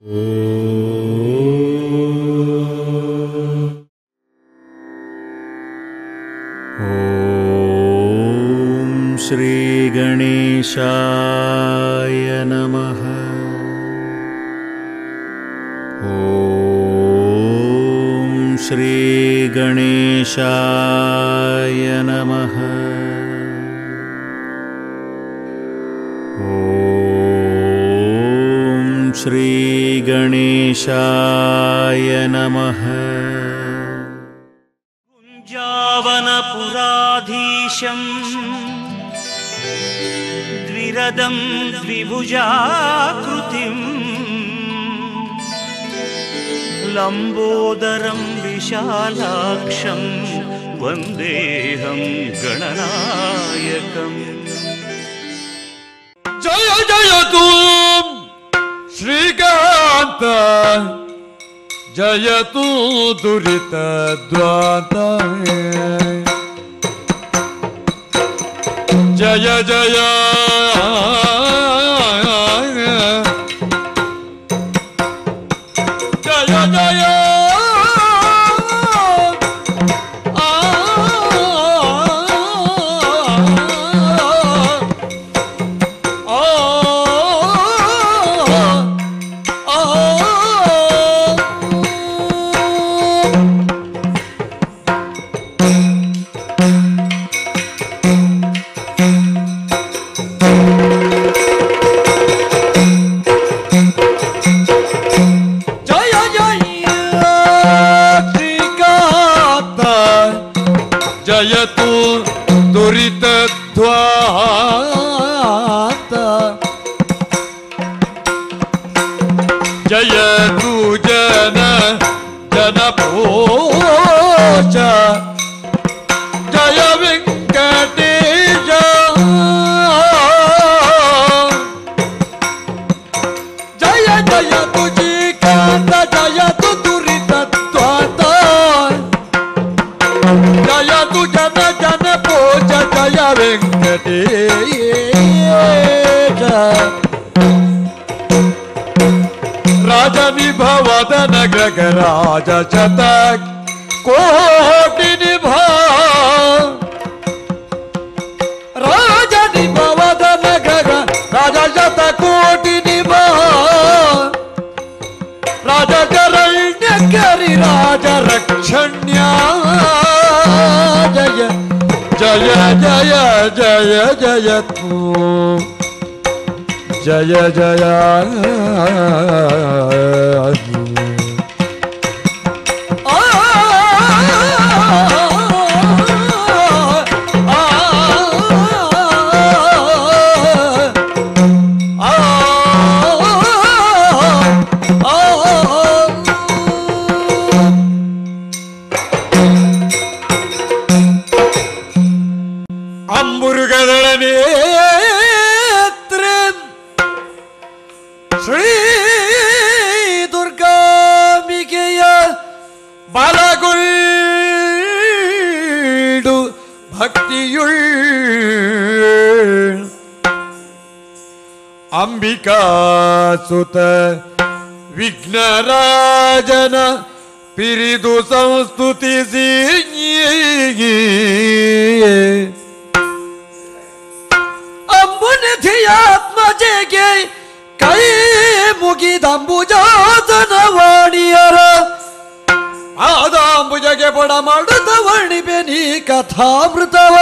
ಶ್ರೀ ಗಣೇಶಾಯ ನಮಃ. ಓಂ ಶ್ರೀ ಗಣೇಶಾಯ ನಮಃ. ಓಂ ಶ್ರೀ ಗಣೇಶಾಯ ನಮಃ. ಕುಂಜಾವನಪುರಾಧೀಶಂ ದ್ವಿರದಂ ದ್ವಿಭುಜಾಕೃತಿಂ ಲಂಬೋದರಂ ವಿಶಾಲಾಕ್ಷಂ ವಂದೇಹಂ ಗಣನಾಯಕಂ. ಜಯ ಜಯತು ಶ್ರೀಕಾಂತ, ಜಯತು ದುರಿತ ದ್ವಾಂತ. ಜಯ ಜಯ ಜಯ ಜಯ ಜಯತು ದುರಿತ ದ್ವಾಂತ. ಜಯತು ಜನ ಜನಪೋಷ. ಜಯ ವೆಂಕಟೇಶ. ಜಯ ಜಯತು ಶ್ರೀಕಾಂತ, ಜಯತು ದುರಿತ ದ್ವಾಂತ. ಜಯತು ಜನ ಜನ ಪೋಷ. ಜಯ ವೆಂಕಟೇಶ. ರಾಜ ವಿಭವದ ನಗ್ರಗ ರಾಜ ಶತ ಕೋಟಿ ನಿಭಾ. ರಾಜ ನಿಭವದ ನಗ್ರಗ ರಾಜ ಶತ ಕೋಟಿ ನಿಭಾ. ರಾಜ ಶರಣ್ಯ ಕರಿ ರಾಜ ರಕ್ಷಣ್ಯ. ಜಯ ಜಯ ಜಯ ಜಯ ಜಯತು ಜಯ ಜಯ. ಅಂಬುರುಗಳ ನೇತ್ರ ಶ್ರೀ ದುರ್ಗಾಂಬಿಕೆಯ ಬಲಗೊಳ್ಳು ಭಕ್ತಿಯುಳ್. ಅಂಬಿಕಾ ಸುತ ವಿಘ್ನರಾಜನ ಪಿರಿದು ಸಂಸ್ತುತಿಸಿ. ಅಂಬುನಿಧಿಯಾತ್ಮಜೆಗೆ ಕೈ ಮುಗಿದಂಬುಜಾತನ ವಾಣಿಯರ ಆದಾಂಬುಜಗೆ ಬಡ ಮಾಡುತ್ತ ವರ್ಣಿಪೆ ನೀ ಕಥಾಮೃತವ.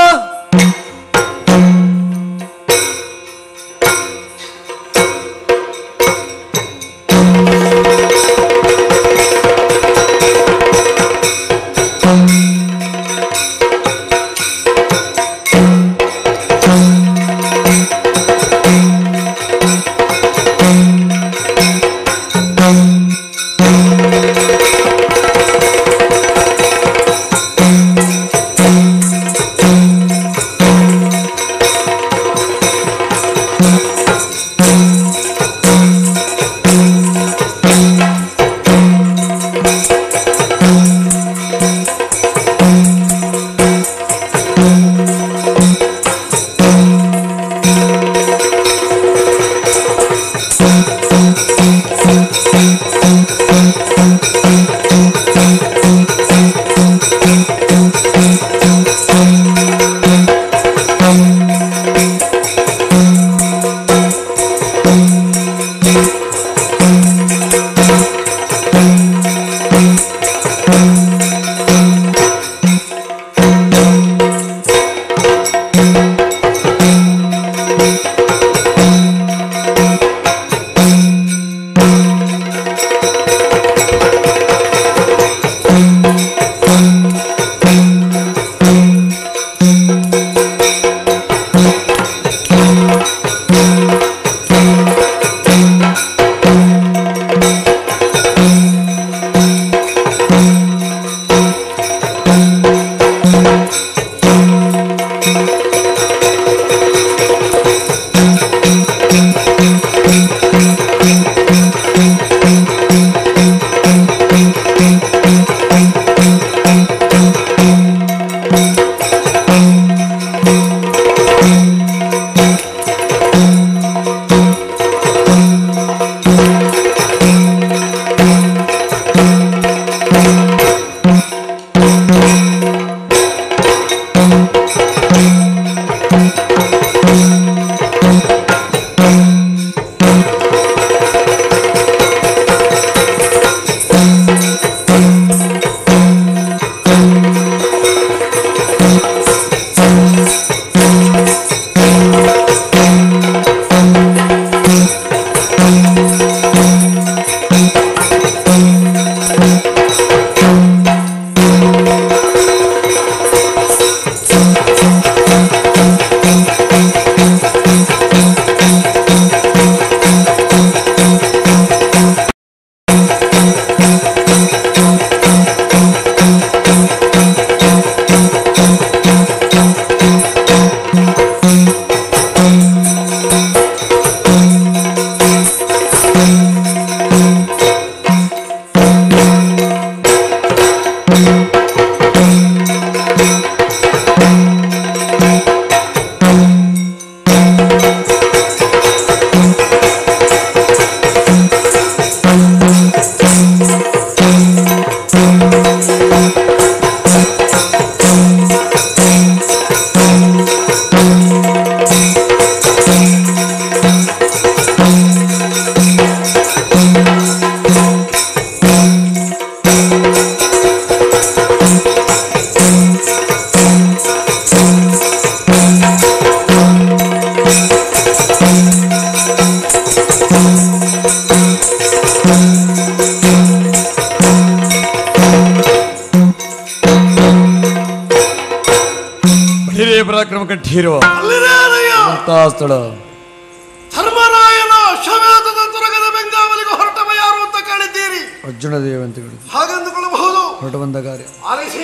ಕಂಠೀರುವ ಅಲ್ಲಿದೆ ಅರಯ್ಯ. ಸ್ಥಳ ಧರ್ಮರಾಯನ ಅಶ್ವಮೇಧದ ತುರಗದ ಬೆಂಗಾವಲಿಗೆ ಹೊರಟವ ಯಾರು ಅಂತ ಕೇಳಿದ್ದೀರಿ. ಅರ್ಜುನ ದೇವ ಅಂತ ಹೇಳಿದ್ರು. ಹಾಗೆಂದುಕೊಳ್ಳಬಹುದು. ಹೊರಟು ಬಂದ ಕಾರ್ಯ ಆಲಿಸಿ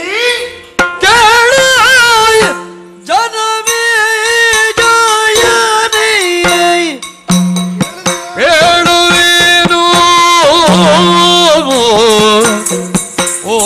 ಜನಮೇ ಜಯನೇ ಹೇಳುವೇನು ಓ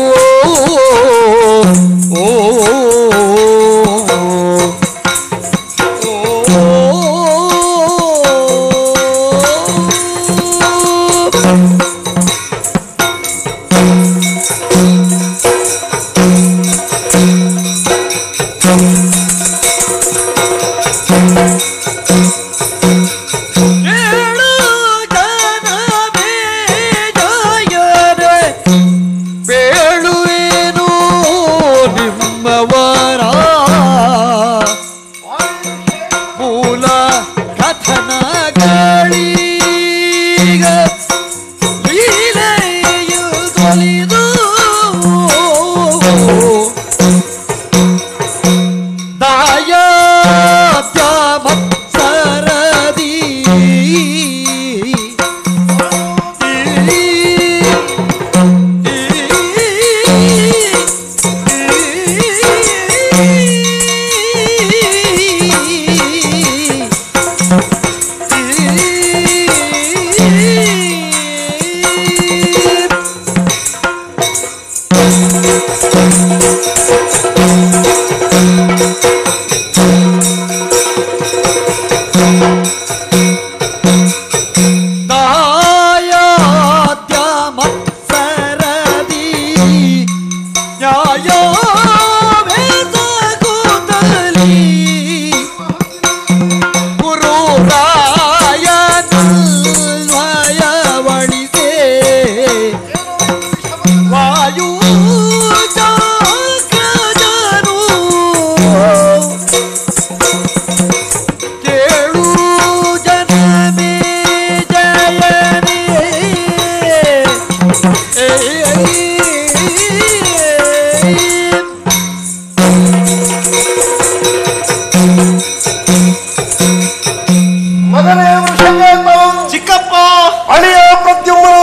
ಮಗನೇ ವೃಷಕೇತ, ಚಿಕ್ಕಪ್ಪ, ಅಳಿಯ ಪ್ರದ್ಯುಮ್ನ,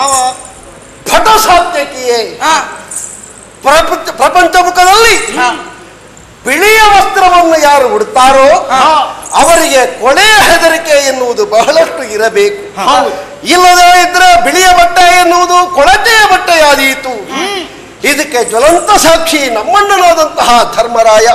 ಭಟ ಸಾತ್ಯಕಿಯೇ, ಪ್ರಪಂಚ ಮುಖದಲ್ಲಿ ಬಿಳಿಯ ವಸ್ತ್ರವನ್ನು ಯಾರು ಉಡುತ್ತಾರೋ ಅವರಿಗೆ ಕೊಳೆಯ ಹೆದರಿಕೆ ಎನ್ನುವುದು ಬಹಳಷ್ಟು ಇರಬೇಕು. ಇಲ್ಲದೇ ಇದ್ರೆ ಬಿಳಿಯ ಬಟ್ಟೆ ಎನ್ನುವುದು ಕೊಳತೆಯ ಬಟ್ಟೆಯಾದೀತು. ಇದಕ್ಕೆ ಜ್ವಲಂತ ಸಾಕ್ಷಿ ನಮ್ಮಣ್ಣನಾದಂತಹ ಧರ್ಮರಾಯ.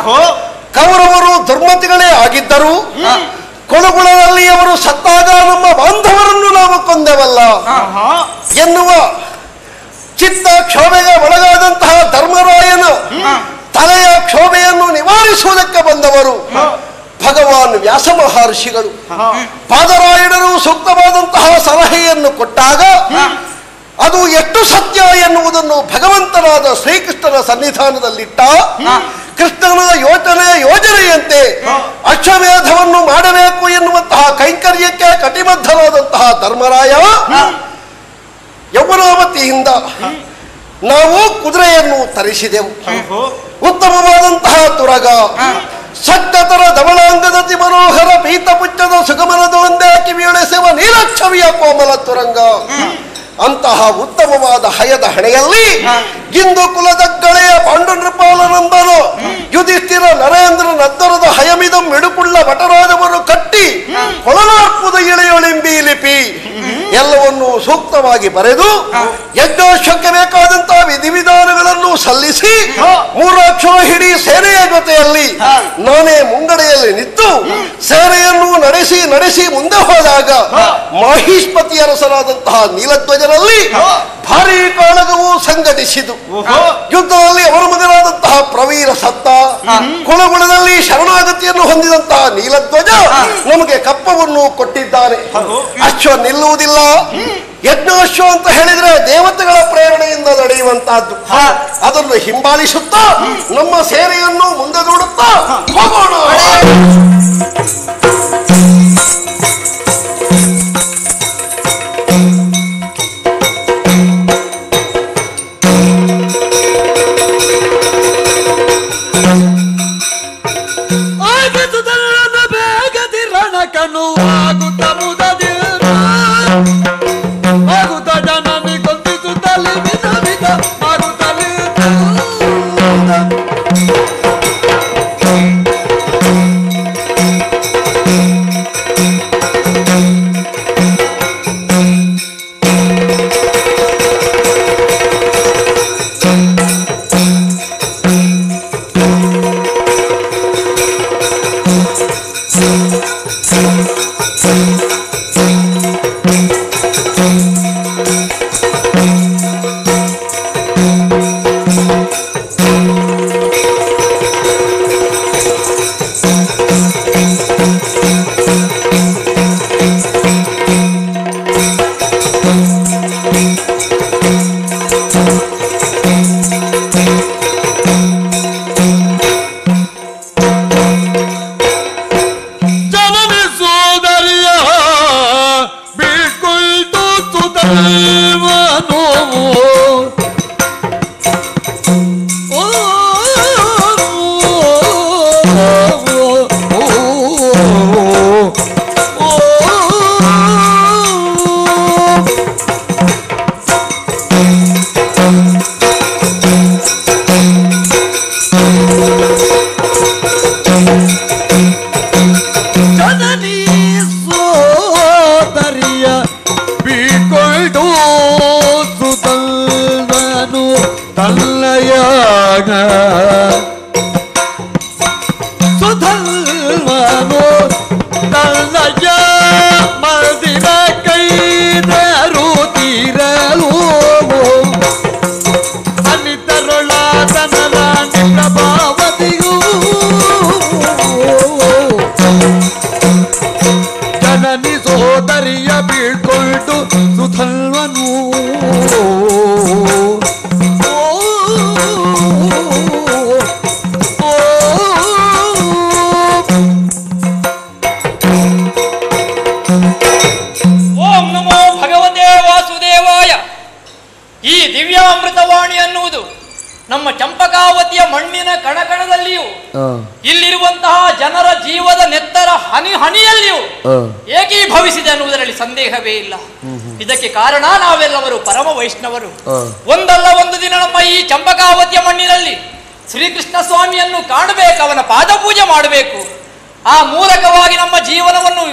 ಕೌರವರು ದುರ್ಮತಿಗಳೇ ಆಗಿದ್ದರು. ಕೊಳಗುಳದಲ್ಲಿ ಅವರು ಸತ್ತಾಗ ನಮ್ಮ ಬಾಂಧವರನ್ನು ನಾವು ಕೊಂದೆವಲ್ಲ ಎನ್ನುವ ಚಿತ್ತ ಕ್ಷೋಭೆಗೆ ಒಳಗಾದಂತಹ ಧರ್ಮರಾಯನ ತಲೆಯ ಕ್ಷೋಭೆಯನ್ನು ನಿವಾರಿಸುವುದಕ್ಕೆ ಬಂದವರು ಭಗವಾನ್ ವ್ಯಾಸ ಮಹರ್ಷಿಗಳು. ಪಾದರಾಯಣರು ಸೂಕ್ತವಾದಂತಹ ಸಲಹೆಯನ್ನು ಕೊಟ್ಟಾಗ ಅದು ಎಷ್ಟು ಸತ್ಯ ಎನ್ನುವುದನ್ನು ಭಗವಂತನಾದ ಶ್ರೀಕೃಷ್ಣನ ಸನ್ನಿಧಾನದಲ್ಲಿಟ್ಟ. ಕೃಷ್ಣನ ಯೋಜನೆಯಂತೆ ಅಶ್ವಮೇಧವನ್ನು ಮಾಡಬೇಕು ಎನ್ನುವಂತಹ ಕೈಂಕರ್ಯಕ್ಕೆ ಕಟಿಬದ್ಧರಾದಂತಹ ಧರ್ಮರಾಯ ಯೌವನಾವತಿಯಿಂದ ನಾವು ಕುದುರೆಯನ್ನು ತರಿಸಿದೆವು. ಉತ್ತಮವಾದಂತಹ ತುರಗ, ಸಟ್ಟತರ ಧವಳಾಂಗದತಿ ಮನೋಹರ ಪೀತಪುಚ್ಚದ ಸುಗಮನದೊಂದೇ ಕಿವಿಯೊಳೆಸುವ ನೀಲಕ್ಷವಿಯ ಕೋಮಲ ತುರಂಗ. ಅಂತಹ ಉತ್ತಮವಾದ ಹಯದ ಹಣೆಯಲ್ಲಿ ಇಂದು ಕುಲದ ಗೆಳೆಯ ಪಾಂಡು ನೃಪಾಲನಂದನು ಯುಧಿಷ್ಠಿರ ನರೇಂದ್ರ ನದ್ದರದ ಹಯಮಿದಂ ಮಿಡುಕುಳ್ಳ ಭಟರಾಜವರು ಕಟ್ಟಿ ಕೊಳಲಾರ್ಪುದ ಇಳೆಯೊಳಿಂಬಿ ಲಿಪಿ ಎಲ್ಲವನ್ನು ಸೂಕ್ತವಾಗಿ ಬರೆದು ಯಜ್ಞೋತ್ಸವಕ್ಕೆ ಬೇಕಾದಂತಹ ವಿಧಿವಿಧಾನಗಳನ್ನು ಸಲ್ಲಿಸಿ ಮೂರಾಕ್ಷರ ಹಿಡಿ ಸೇನೆಯ ಜೊತೆಯಲ್ಲಿ ನಾನೇ ಮುಂಗಡೆಯಲ್ಲಿ ನಿಂತು ಸೇನೆಯನ್ನು ನಡೆಸಿ ಮುಂದೆ ಹೋದಾಗ ಮಾಹಿಷ್ಪತಿ ಅರಸರಾದಂತಹ ನೀಲಧ್ವಜರಲ್ಲಿ ಭಾರೀ ಕಾಳಗವು ಸಂಘಟಿಸಿತು. ಯುದ್ಧದಲ್ಲಿ ಅವರ ಮಗನಾದಂತಹ ಪ್ರವೀರ ಸತ್ತ. ಕುಳಗುಳದಲ್ಲಿ ಶರಣಾಗತಿಯನ್ನು ಹೊಂದಿದಂತಹ ನೀಲಧ್ವಜ ನಮಗೆ ಕಪ್ಪವನ್ನು ಕೊಟ್ಟಿದ್ದಾನೆ. ಅಶ್ವ ನಿಲ್ಲುವುದಿಲ್ಲ. ಯಜ್ಞಾಶ್ವ ಅಂತ ಹೇಳಿದ್ರೆ ದೇವತೆಗಳ ಪ್ರೇರಣೆಯಿಂದ ನಡೆಯುವಂತಹದ್ದು. ಅದನ್ನು ಹಿಂಬಾಲಿಸುತ್ತಾ ನಮ್ಮ ಸೇನೆಯನ್ನು ಮುಂದೆ ನೋಡುತ್ತಾ ಹೋಗೋಣ. ಸುಧಲ್ವನು ಸುಧಲ್ವನು ತನ್ನಯ ಮದಿನ ಕೈದರು ತೀರಲು ಅನಿತರೊಳಾದನ ಪ್ರಭಾವತಿಯೂ ಜನನಿ ಸೋದರಿಯ ಬೀಳ್ಕೊಂಡು ಸುಧಲ್ವನು ಈ ದಿವ್ಯಾಮೃತವಾಣಿ ಅನ್ನುವುದು ನಮ್ಮ ಚಂಪಕಾವತಿಯ ಮಣ್ಣಿನ ಕಣಕಣದಲ್ಲಿಯೂ ಇಲ್ಲಿರುವಂತಹ ಜನರ ಜೀವದ ನೆತ್ತರ ಹನಿ ಹನಿಯಲ್ಲಿಯೂ ಏಕೀಭವಿಸಿದೆ ಅನ್ನುವುದರಲ್ಲಿ ಸಂದೇಹವೇ ಇಲ್ಲ. ಇದಕ್ಕೆ ಕಾರಣ ನಾವೆಲ್ಲವರು ಪರಮ ವೈಷ್ಣವರು. ಒಂದಲ್ಲ ಒಂದು ದಿನ ನಮ್ಮ ಈ ಚಂಪಕಾವತಿಯ ಮಣ್ಣಿನಲ್ಲಿ ಶ್ರೀಕೃಷ್ಣ ಸ್ವಾಮಿಯನ್ನು ಕಾಣಬೇಕು, ಅವನ ಪಾದಪೂಜೆ ಮಾಡಬೇಕು, ಆ ಮೂಲಕವಾಗಿ ನಮ್ಮ ಜೀವನವನ್ನು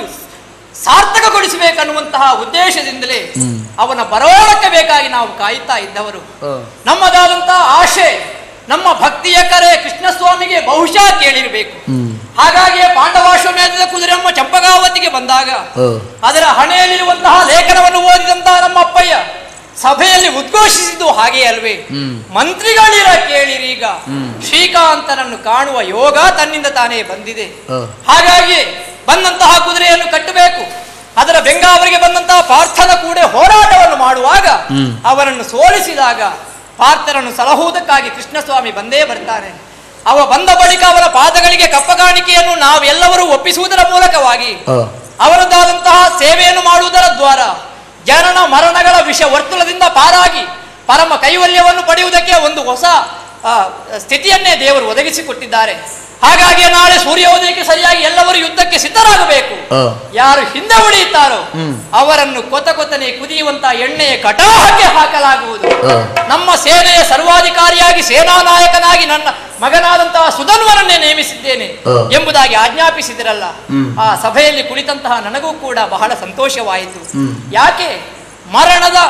ಸಾರ್ಥಕಗೊಳಿಸಬೇಕನ್ನುವಂತಹ ಉದ್ದೇಶದಿಂದಲೇ ಅವನ ಬರೋಣಕ್ಕೆ ಬೇಕಾಗಿ ನಾವು ಕಾಯುತ್ತಾ ಇದ್ದವರು. ನಮ್ಮದಾದಂತಹ ಆಶೆ, ನಮ್ಮ ಭಕ್ತಿಯ ಕರೆ ಕೃಷ್ಣಸ್ವಾಮಿಗೆ ಬಹುಶಃ ಕೇಳಿರಬೇಕು. ಹಾಗಾಗಿ ಪಾಂಡವಾಶ್ವಮೇಧದ ಕುದುರೆ ನಮ್ಮ ಚಂಪಕಾವತಿಗೆ ಬಂದಾಗ ಅದರ ಹಣೆಯಲ್ಲಿರುವಂತಹ ಲೇಖನವನ್ನು ಓದಿದಂತಹ ನಮ್ಮ ಅಪ್ಪಯ್ಯ ಸಭೆಯಲ್ಲಿ ಉದ್ಘೋಷಿಸಿದ್ದು ಹಾಗೆ ಅಲ್ವೇ, ಮಂತ್ರಿಗಳಿರ ಕೇಳಿರೀಗ ಶ್ರೀಕಾಂತನನ್ನು ಕಾಣುವ ಯೋಗ ತನ್ನಿಂದ ತಾನೇ ಬಂದಿದೆ. ಹಾಗಾಗಿ ಬಂದಂತಹ ಕುದುರೆಯನ್ನು ಕಟ್ಟಬೇಕು. ಅದರ ಬೆಂಗಾವರಿಗೆ ಬಂದಂತಹ ಪಾರ್ಥನ ಕೂಡ ಹೋರಾಟವನ್ನು ಮಾಡುವಾಗ ಅವರನ್ನು ಸೋಲಿಸಿದಾಗ ಪಾರ್ಥರನ್ನು ಸಲಹುವುದಕ್ಕಾಗಿ ಕೃಷ್ಣಸ್ವಾಮಿ ಬಂದೇ ಬರ್ತಾನೆ. ಅವ ಬಂದ ಬಳಿಕ ಅವರ ಪಾದಗಳಿಗೆ ಕಪ್ಪಗಾಣಿಕೆಯನ್ನು ನಾವೆಲ್ಲರೂ ಒಪ್ಪಿಸುವುದರ ಮೂಲಕವಾಗಿ ಅವರದ್ದಾದಂತಹ ಸೇವೆಯನ್ನು ಮಾಡುವುದರ ದ್ವಾರ ಜನನ ಮರಣಗಳ ವಿಷ ವರ್ತುಲದಿಂದ ಪಾರಾಗಿ ಪರಮ ಕೈವಲ್ಯವನ್ನು ಪಡೆಯುವುದಕ್ಕೆ ಒಂದು ಹೊಸ ಸ್ಥಿತಿಯನ್ನೇ ದೇವರು ಒದಗಿಸಿಕೊಟ್ಟಿದ್ದಾರೆ. ಹಾಗಾಗಿ ನಾಳೆ ಸೂರ್ಯೋದಯಕ್ಕೆ ಸರಿಯಾಗಿ ಎಲ್ಲರೂ ಯುದ್ಧಕ್ಕೆ ಸಿದ್ಧರಾಗಬೇಕು. ಯಾರು ಹಿಂದೆ ಉಳಿಯುತ್ತಾರೋ ಅವರನ್ನು ಕೊತನೆ ಕುದಿಯುವಂತಹ ಎಣ್ಣೆಯ ಕಟಾಹಕ್ಕೆ ಹಾಕಲಾಗುವುದು. ನಮ್ಮ ಸೇನೆಯ ಸರ್ವಾಧಿಕಾರಿಯಾಗಿ ಸೇನಾ ನಾಯಕನಾಗಿ ನನ್ನ ಮಗನಾದಂತಹ ಸುಧನ್ವನನ್ನೇ ನೇಮಿಸಿದ್ದೇನೆ ಎಂಬುದಾಗಿ ಆಜ್ಞಾಪಿಸಿದಿರಲ್ಲ. ಆ ಸಭೆಯಲ್ಲಿ ಕುಳಿತಂತಹ ನನಗೂ ಕೂಡ ಬಹಳ ಸಂತೋಷವಾಯಿತು. ಯಾಕೆ ಮರಣದ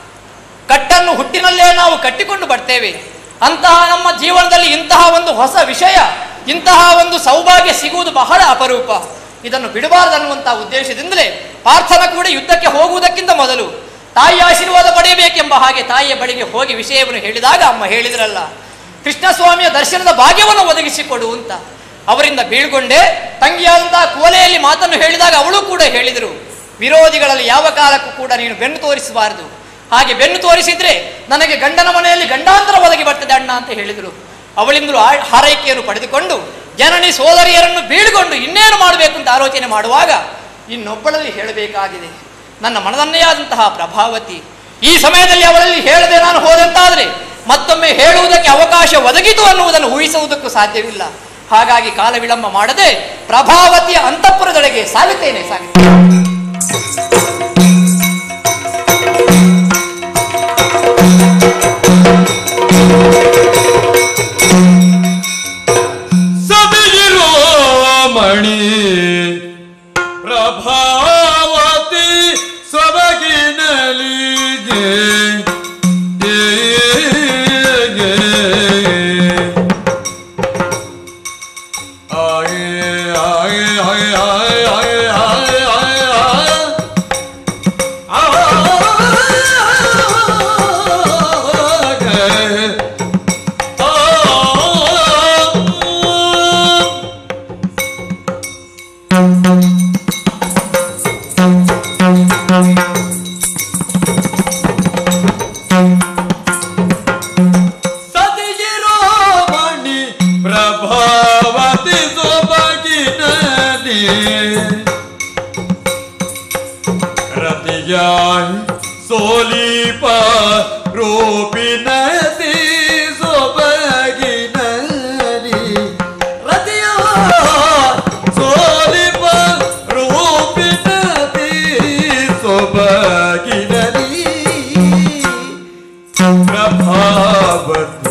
ಕಟ್ಟನ್ನು ಹುಟ್ಟಿನಲ್ಲೇ ನಾವು ಕಟ್ಟಿಕೊಂಡು ಬರ್ತೇವೆ. ಅಂತಹ ನಮ್ಮ ಜೀವನದಲ್ಲಿ ಇಂತಹ ಒಂದು ಹೊಸ ವಿಷಯ, ಇಂತಹ ಒಂದು ಸೌಭಾಗ್ಯ ಸಿಗುವುದು ಬಹಳ ಅಪರೂಪ. ಇದನ್ನು ಬಿಡಬಾರದನ್ನುವಂತಹ ಉದ್ದೇಶದಿಂದಲೇ ಪಾರ್ಥನ ಕೂಡ ಯುದ್ಧಕ್ಕೆ ಹೋಗುವುದಕ್ಕಿಂತ ಮೊದಲು ತಾಯಿಯ ಆಶೀರ್ವಾದ ಪಡೆಯಬೇಕೆಂಬ ಹಾಗೆ ತಾಯಿಯ ಬಳಿಗೆ ಹೋಗಿ ವಿಷಯವನ್ನು ಹೇಳಿದಾಗ ಅಮ್ಮ ಹೇಳಿದ್ರಲ್ಲ, ಕೃಷ್ಣಸ್ವಾಮಿಯ ದರ್ಶನದ ಭಾಗ್ಯವನ್ನು ಒದಗಿಸಿಕೊಡು ಅಂತ. ಅವರಿಂದ ಬೀಳ್ಗೊಂಡೆ. ತಂಗಿಯಾದಂತಹ ಕೋಲೆಯಲ್ಲಿ ಮಾತನ್ನು ಹೇಳಿದಾಗ ಅವಳು ಕೂಡ ಹೇಳಿದರು, ವಿರೋಧಿಗಳಲ್ಲಿ ಯಾವ ಕಾಲಕ್ಕೂ ಕೂಡ ನೀನು ಬೆನ್ನು ತೋರಿಸಬಾರದು, ಹಾಗೆ ಬೆನ್ನು ತೋರಿಸಿದ್ರೆ ನನಗೆ ಗಂಡನ ಮನೆಯಲ್ಲಿ ಗಂಡಾಂತರ ಒದಗಿ ಬರ್ತದೆ ಅಣ್ಣ ಅಂತ ಹೇಳಿದರು. ಅವಳಿಂದಲೂ ಹಾರೈಕೆಯನ್ನು ಪಡೆದುಕೊಂಡು ಜನನಿ ಸೋದರಿಯರನ್ನು ಬೀಳ್ಕೊಂಡು ಇನ್ನೇನು ಮಾಡಬೇಕು ಅಂತ ಆಲೋಚನೆ ಮಾಡುವಾಗ ಇನ್ನೊಬ್ಬಳಲ್ಲಿ ಹೇಳಬೇಕಾಗಿದೆ, ನನ್ನ ಮನದನ್ನೇ ಆದಂತಹ ಪ್ರಭಾವತಿ. ಈ ಸಮಯದಲ್ಲಿ ಅವಳಲ್ಲಿ ಹೇಳದೆ ನಾನು ಹೋದಂತಾದರೆ ಮತ್ತೊಮ್ಮೆ ಹೇಳುವುದಕ್ಕೆ ಅವಕಾಶ ಒದಗಿತು ಅನ್ನುವುದನ್ನು ಊಹಿಸುವುದಕ್ಕೂ ಸಾಧ್ಯವಿಲ್ಲ. ಹಾಗಾಗಿ ಕಾಲ ವಿಳಂಬ ಮಾಡದೆ ಪ್ರಭಾವತಿಯ ಅಂತಃಪುರದೊಳಗೆ ಸಾಗುತ್ತೇನೆ. ಮಣಿ ಪ್ರಭಾವತಿ ಸೊಬಗಿನಲಿಗೆ ಸೋಲಿಪ ರೂಪಿನದಿ ಸೊಬಗಿನಲಿ ರತಿಯ ಸೋಲಿಪ ರೂಪಿನದಿ ಸೊಬಗಿನಲಿ ಪ್ರಭಾವತಿ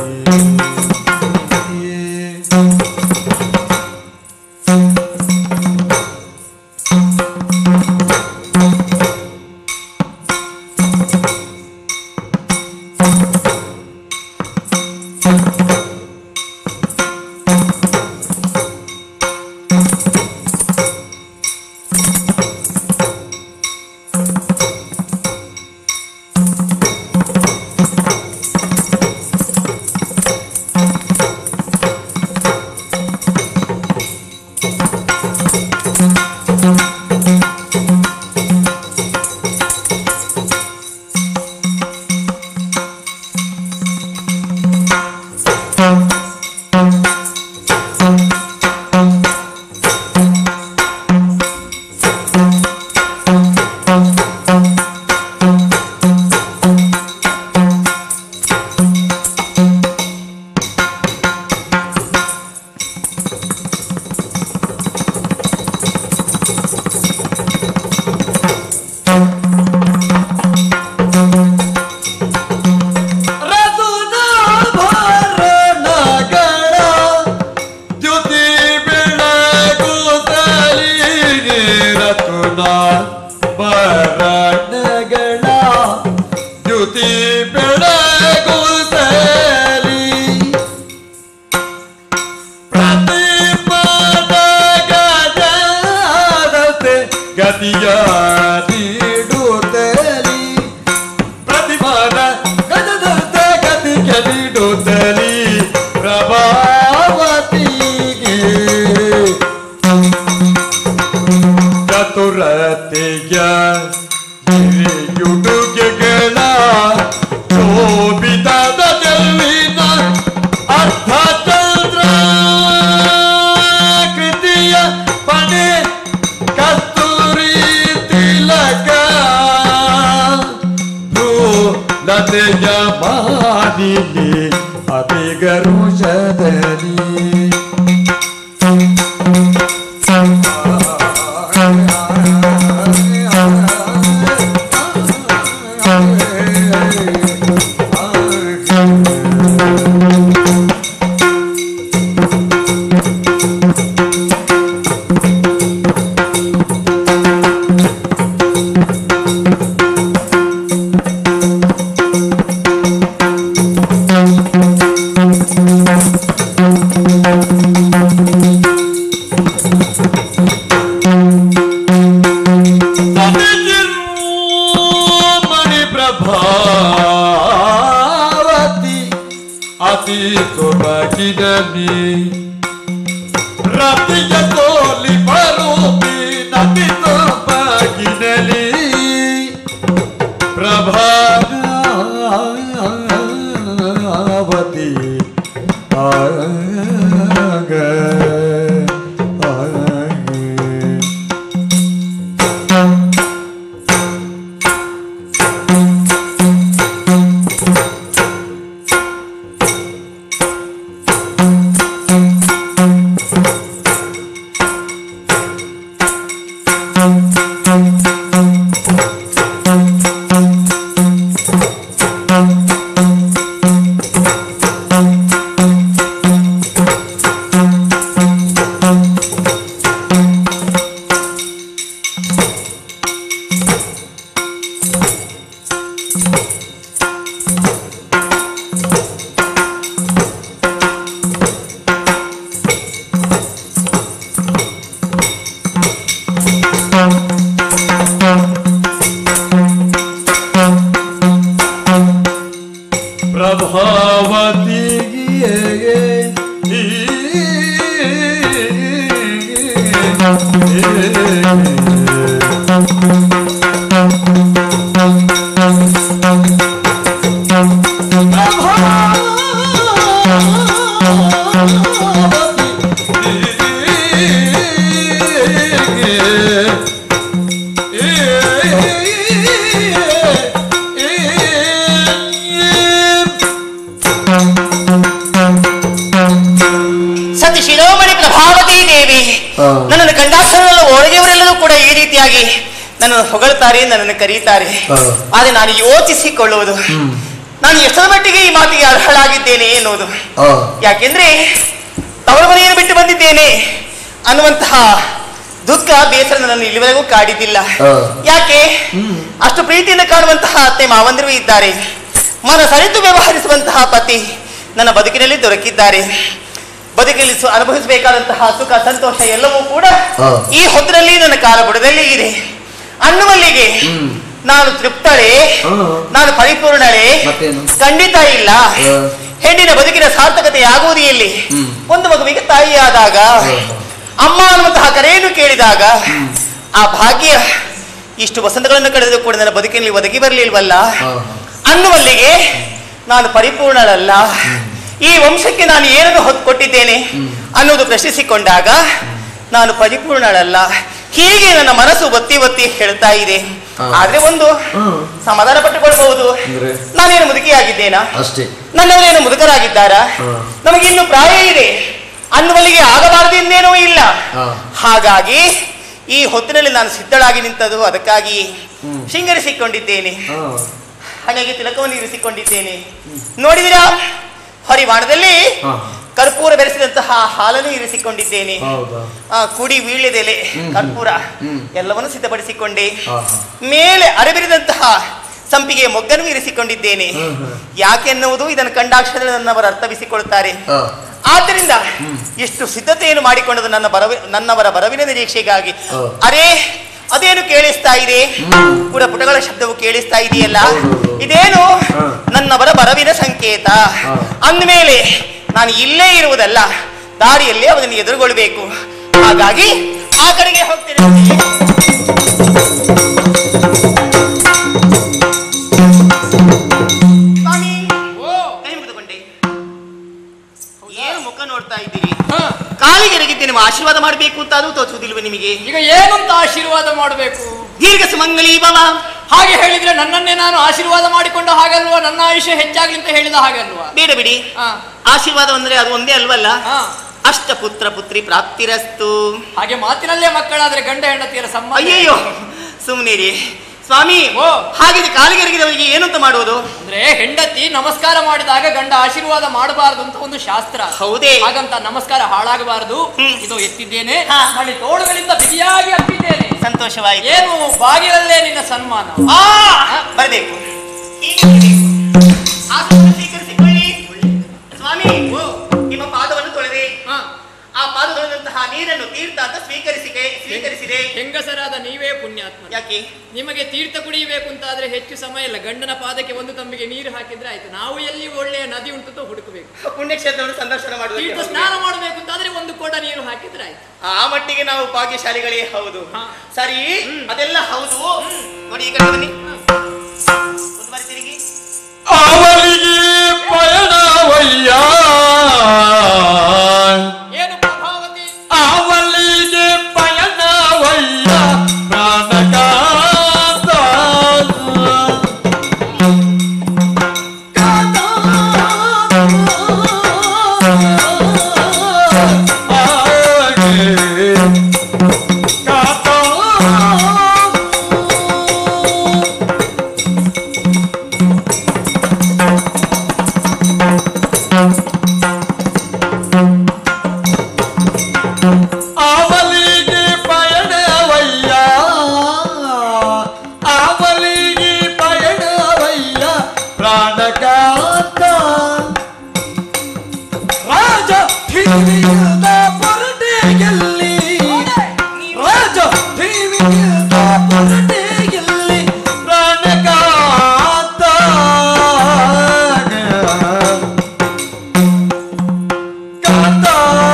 ನನ್ನನ್ನು ಹೊಗಳ್ತಾರೆ, ನನ್ನನ್ನು ಕರೀತಾರೆ. ಆದ್ರೆ ನಾನು ಯೋಚಿಸಿಕೊಳ್ಳುವುದು, ನಾನು ಎಷ್ಟರ ಮಟ್ಟಿಗೆ ಈ ಮಾತಿಗೆ ಅರ್ಹಳಾಗಿದ್ದೇನೆ ಎನ್ನುವುದು. ಯಾಕೆಂದ್ರೆ ತವರ ಮನೆಯನ್ನು ಬಿಟ್ಟು ಬಂದಿದ್ದೇನೆ ಅನ್ನುವಂತಹ ದುಃಖ ಬೇಸರ ನನ್ನನ್ನು ಇಲ್ಲಿವರೆಗೂ ಕಾಡಿದ್ದಿಲ್ಲ. ಯಾಕೆ? ಅಷ್ಟು ಪ್ರೀತಿಯಿಂದ ಕಾಣುವಂತಹ ಅತ್ತೆ ಮಾವಂದಿರು ಇದ್ದಾರೆ. ಮನಸರಿತು ವ್ಯವಹರಿಸುವಂತಹ ಪತಿ ನನ್ನ ಬದುಕಿನಲ್ಲಿ ದೊರಕಿದ್ದಾರೆ. ಬದುಕಲ್ಲಿ ಅನುಭವಿಸಬೇಕಾದಂತಹ ಸುಖ ಸಂತೋಷ ಎಲ್ಲವೂ ಕೂಡ ಈ ಹೊತ್ತಿನಲ್ಲಿ ನನ್ನ ಕಾಲಬುಡದಲ್ಲಿ ಇದೆ ಅನ್ನುವಲ್ಲಿಗೆ ನಾನು ತೃಪ್ತಳೆ, ನಾನು ಪರಿಪೂರ್ಣಳೆ ಖಂಡಿತ ಇಲ್ಲ. ಹೆಣ್ಣಿನ ಬದುಕಿನ ಸಾರ್ಥಕತೆ ಆಗುವುದು ಎಲ್ಲಿ? ಒಂದು ಮಗುವಿಗೆ ತಾಯಿಯಾದಾಗ, ಅಮ್ಮ ಅನ್ನುವಂತಹ ಕರೆಯನ್ನು ಕೇಳಿದಾಗ, ಆ ಭಾಗ್ಯ ಇಷ್ಟು ವಸಂತಗಳನ್ನು ಕಳೆದು ಕೂಡ ನನ್ನ ಬದುಕಿನಲ್ಲಿ ಒದಗಿ ಬರಲಿಲ್ವಲ್ಲ ಅನ್ನುವಲ್ಲಿಗೆ ನಾನು ಪರಿಪೂರ್ಣಳಲ್ಲ. ಈ ವಂಶಕ್ಕೆ ನಾನು ಏನನ್ನು ಹೊತ್ತುಕೊಟ್ಟಿದ್ದೇನೆ ಅನ್ನೋದು ಪ್ರಶ್ನಿಸಿಕೊಂಡಾಗ ನಾನು ಪರಿಪೂರ್ಣಳಲ್ಲ. ಹೀಗೆ ನನ್ನ ಮನಸ್ಸು ಒತ್ತಿ ಒತ್ತಿ ಹೇಳ್ತಾ ಇದೆ. ಆದ್ರೆ ಒಂದು ಸಮಾಧಾನ ಪಟ್ಟುಕೊಳ್ಬಹುದು, ನಾನೇನು ಮುದುಕಿಯಾಗಿದ್ದೇನಾ? ನನ್ನವರೇನು ಮುದುಕರಾಗಿದ್ದಾರಾ? ನಮಗಿನ್ನು ಪ್ರಾಯ ಇದೆ ಅನ್ನುವಲ್ಲಿಗೆ ಆಗಬಾರದು ಇನ್ನೇನೂ ಇಲ್ಲ. ಹಾಗಾಗಿ ಈ ಹೊತ್ತಿನಲ್ಲಿ ನಾನು ಸಿದ್ಧಳಾಗಿ ನಿಂತದ್ದು ಅದಕ್ಕಾಗಿ ಶೃಂಗರಿಸಿಕೊಂಡಿದ್ದೇನೆ. ಹಣೆಗೆ ತಿಲಕವನ್ನು ಇರಿಸಿಕೊಂಡಿದ್ದೇನೆ. ನೋಡಿದಿರಾ, ಹರಿವಾಣದಲ್ಲಿ ಕರ್ಪೂರ ಬೆರೆಸಿದಂತಹ ಹಾಲನ್ನು ಇರಿಸಿಕೊಂಡಿದ್ದೇನೆ. ಕುಡಿ ವೀಳ್ಯದೆಲೆ, ಕರ್ಪೂರ ಎಲ್ಲವನ್ನು ಸಿದ್ಧಪಡಿಸಿಕೊಂಡೆ. ಮೇಲೆ ಅರಬಿರಿದಂತಹ ಸಂಪಿಗೆ ಮೊಗ್ಗನ್ನು ಇರಿಸಿಕೊಂಡಿದ್ದೇನೆ. ಯಾಕೆನ್ನುವುದು ಇದನ್ನು ಕಂಡಾಕ್ಷರದಲ್ಲಿ ನನ್ನವರು ಅರ್ಥವಿಸಿಕೊಳ್ಳುತ್ತಾರೆ. ಆದ್ದರಿಂದ ಎಷ್ಟು ಸಿದ್ಧತೆಯನ್ನು ಮಾಡಿಕೊಂಡದು ನನ್ನವರ ಬರವಿನ ನಿರೀಕ್ಷೆಗಾಗಿ. ಅದೇನು ಕೇಳಿಸ್ತಾ ಇದೆ? ಕೂಡ ಪುಟಗಳ ಶಬ್ದವು ಕೇಳಿಸ್ತಾ ಇದೆಯಲ್ಲ, ಇದೇನು ನನ್ನವರ ಬರವಿನ ಸಂಕೇತ. ಅಂದಮೇಲೆ ನಾನು ಇಲ್ಲೇ ಇರುವುದಲ್ಲ, ದಾರಿಯಲ್ಲಿ ಅವನನ್ನು ಎದುರುಗೊಳ್ಳಬೇಕು. ಹಾಗಾಗಿ ಆ ಕಡೆಗೆ ಹೋಗ್ತೇನೆ. ಸ್ವಾಮಿ, ಕೈ ಮುಗಿದುಕೊಂಡೆ. ಏನು ಮುಖ ನೋಡ್ತಾ ಇದ್ದೀರಿ? ಕಾಲಿಗೆ ಎರಗಿದ್ದೆ. ನಿಮ್ಮ ಆಶೀರ್ವಾದ ಮಾಡಬೇಕು ಅಂತ ಅದು ತೋಚುವುದಿಲ್ವ ನಿಮಗೆ? ಈಗ ಏನಂತ ಆಶೀರ್ವಾದ ಮಾಡಬೇಕು? ದೀರ್ಘ ಸುಮಂಗಲಿ ಭವ. ಹಾಗೆ ಹೇಳಿದ್ರೆ ನನ್ನನ್ನೇ ನಾನು ಆಶೀರ್ವಾದ ಮಾಡಿಕೊಂಡ ಹಾಗಲ್ವಾ? ನನ್ನ ಆಯುಷ್ಯ ಹೆಚ್ಚಾಗ್ಲಿ ಅಂತ ಹೇಳಿದ ಹಾಗಲ್ವಾ? ಬೇಡ ಬಿಡಿ, ಆಶೀರ್ವಾದ ಅಂದ್ರೆ ಅದು ಒಂದೇ ಅಲ್ವಲ್ಲ. ಅಷ್ಟ ಪುತ್ರ ಪುತ್ರಿ ಪ್ರಾಪ್ತಿರಸ್ತು. ಹಾಗೆ ಮಾತಿನಲ್ಲೇ ಮಕ್ಕಳಾದ್ರೆ ಗಂಡ ಹೆಂಡತಿಯರ ಸಂಬಂಧ. ಅಯ್ಯಯ್ಯೋ, ಸುಮ್ಮನಿರಿ ಸ್ವಾಮಿ. ಹಾಗೆ ಕಾಲಿಗೆ ಎರಗಿದವರಿಗೆ ಏನಂತ ಮಾಡುವುದು? ಅಂದ್ರೆ ಹೆಂಡತಿ ನಮಸ್ಕಾರ ಮಾಡಿದಾಗ ಗಂಡ ಆಶೀರ್ವಾದ ಮಾಡಬಾರದು ಅಂತ ಒಂದು ಶಾಸ್ತ್ರ. ಹೌದೇ? ಹಾಗಂತ ನಮಸ್ಕಾರ ಹಾಳಾಗಬಾರದು. ಇದು ಎತ್ತಿದ್ದೇನೆ, ಮಳಿ ತೋಳುಗಳಿಂದ ಬಿಗಿಯಾಗಿ ಅಪ್ಪಿದ್ದೇನೆ. ಸಂತೋಷವಾಯಿತು. ಏನು ಬಾಗಿಲಲ್ಲೇ ನಿನ್ನ ಸನ್ಮಾನ ಬರಬೇಕು. ಸ್ವೀಕರಿಸಿಕೊಳ್ಳಿ ಸ್ವಾಮಿ. ನಿಮ್ಮ ಪಾದವನ್ನು ತೊಳೆದೆ. ಆ ಪಾದದೊಳದಂತಹ ನೀರನ್ನು ತೀರ್ಥ ಅಂತ ಸ್ವೀಕರಿಸಿದೆ. ಹೆಂಗಸರಾದ ನೀವೇ ಪುಣ್ಯಾತ್ಮ. ಯಾಕೆ? ನಿಮಗೆ ತೀರ್ಥ ಕುಡಿಯಬೇಕು ಅಂತ ಆದ್ರೆ ಹೆಚ್ಚು ಸಮಯ ಇಲ್ಲ. ಗಂಡನ ಪಾದಕ್ಕೆ ಒಂದು ತಂಬಿಗೆ ನೀರು ಹಾಕಿದ್ರೆ ಆಯ್ತು. ನಾವು ಎಲ್ಲಿ ಒಳ್ಳೆಯ ನದಿ ಉಂಟು ಹುಡುಕಬೇಕು. ಪುಣ್ಯಕ್ಷೇತ್ರವನ್ನು ಸಂದರ್ಶನ ಮಾಡುವ, ತೀರ್ಥ ಸ್ನಾನ ಮಾಡಬೇಕು ಅಂತ ಆದ್ರೆ ಒಂದು ಕೋಟ ನೀರು ಹಾಕಿದ್ರೆ ಆಯ್ತು. ಆ ಮಟ್ಟಿಗೆ ನಾವು ಭಾಗ್ಯಶಾಲಿಗಳೇ. ಹೌದು, ಸರಿ, ಅದೆಲ್ಲ ಹೌದು. ನೋಡಿ, ಈ ಕಡೆ ಬನ್ನಿ. ಒಂದು ಬಾರಿ ತಿರುಗಿ. ಅವರಿಗೆ ಪಯಣವಯ್ಯ, ಏನು ಪ್ರಭಾವತಿ? ಅವಳಿಗೆ ಪಯಣವಯ್ಯ ಪ್ರಾಣಕಾಂತ. ಅವಳಿಗೆ ಪಯಣವಯ್ಯ, ಅವಳಿಗೆ ಪಯಣವಯ್ಯ ಪ್ರಾಣಕಾಂತ. ರಾಜ ಟಿವಿಯಿಂದ ಪರಟೆಯಲ್ಲಿ, ರಾಜ ಟಿವಿಯಿಂದ ಪರಟೆಯಲ್ಲಿ ಪ್ರಾಣಕಾಂತ. ಕಾಂತ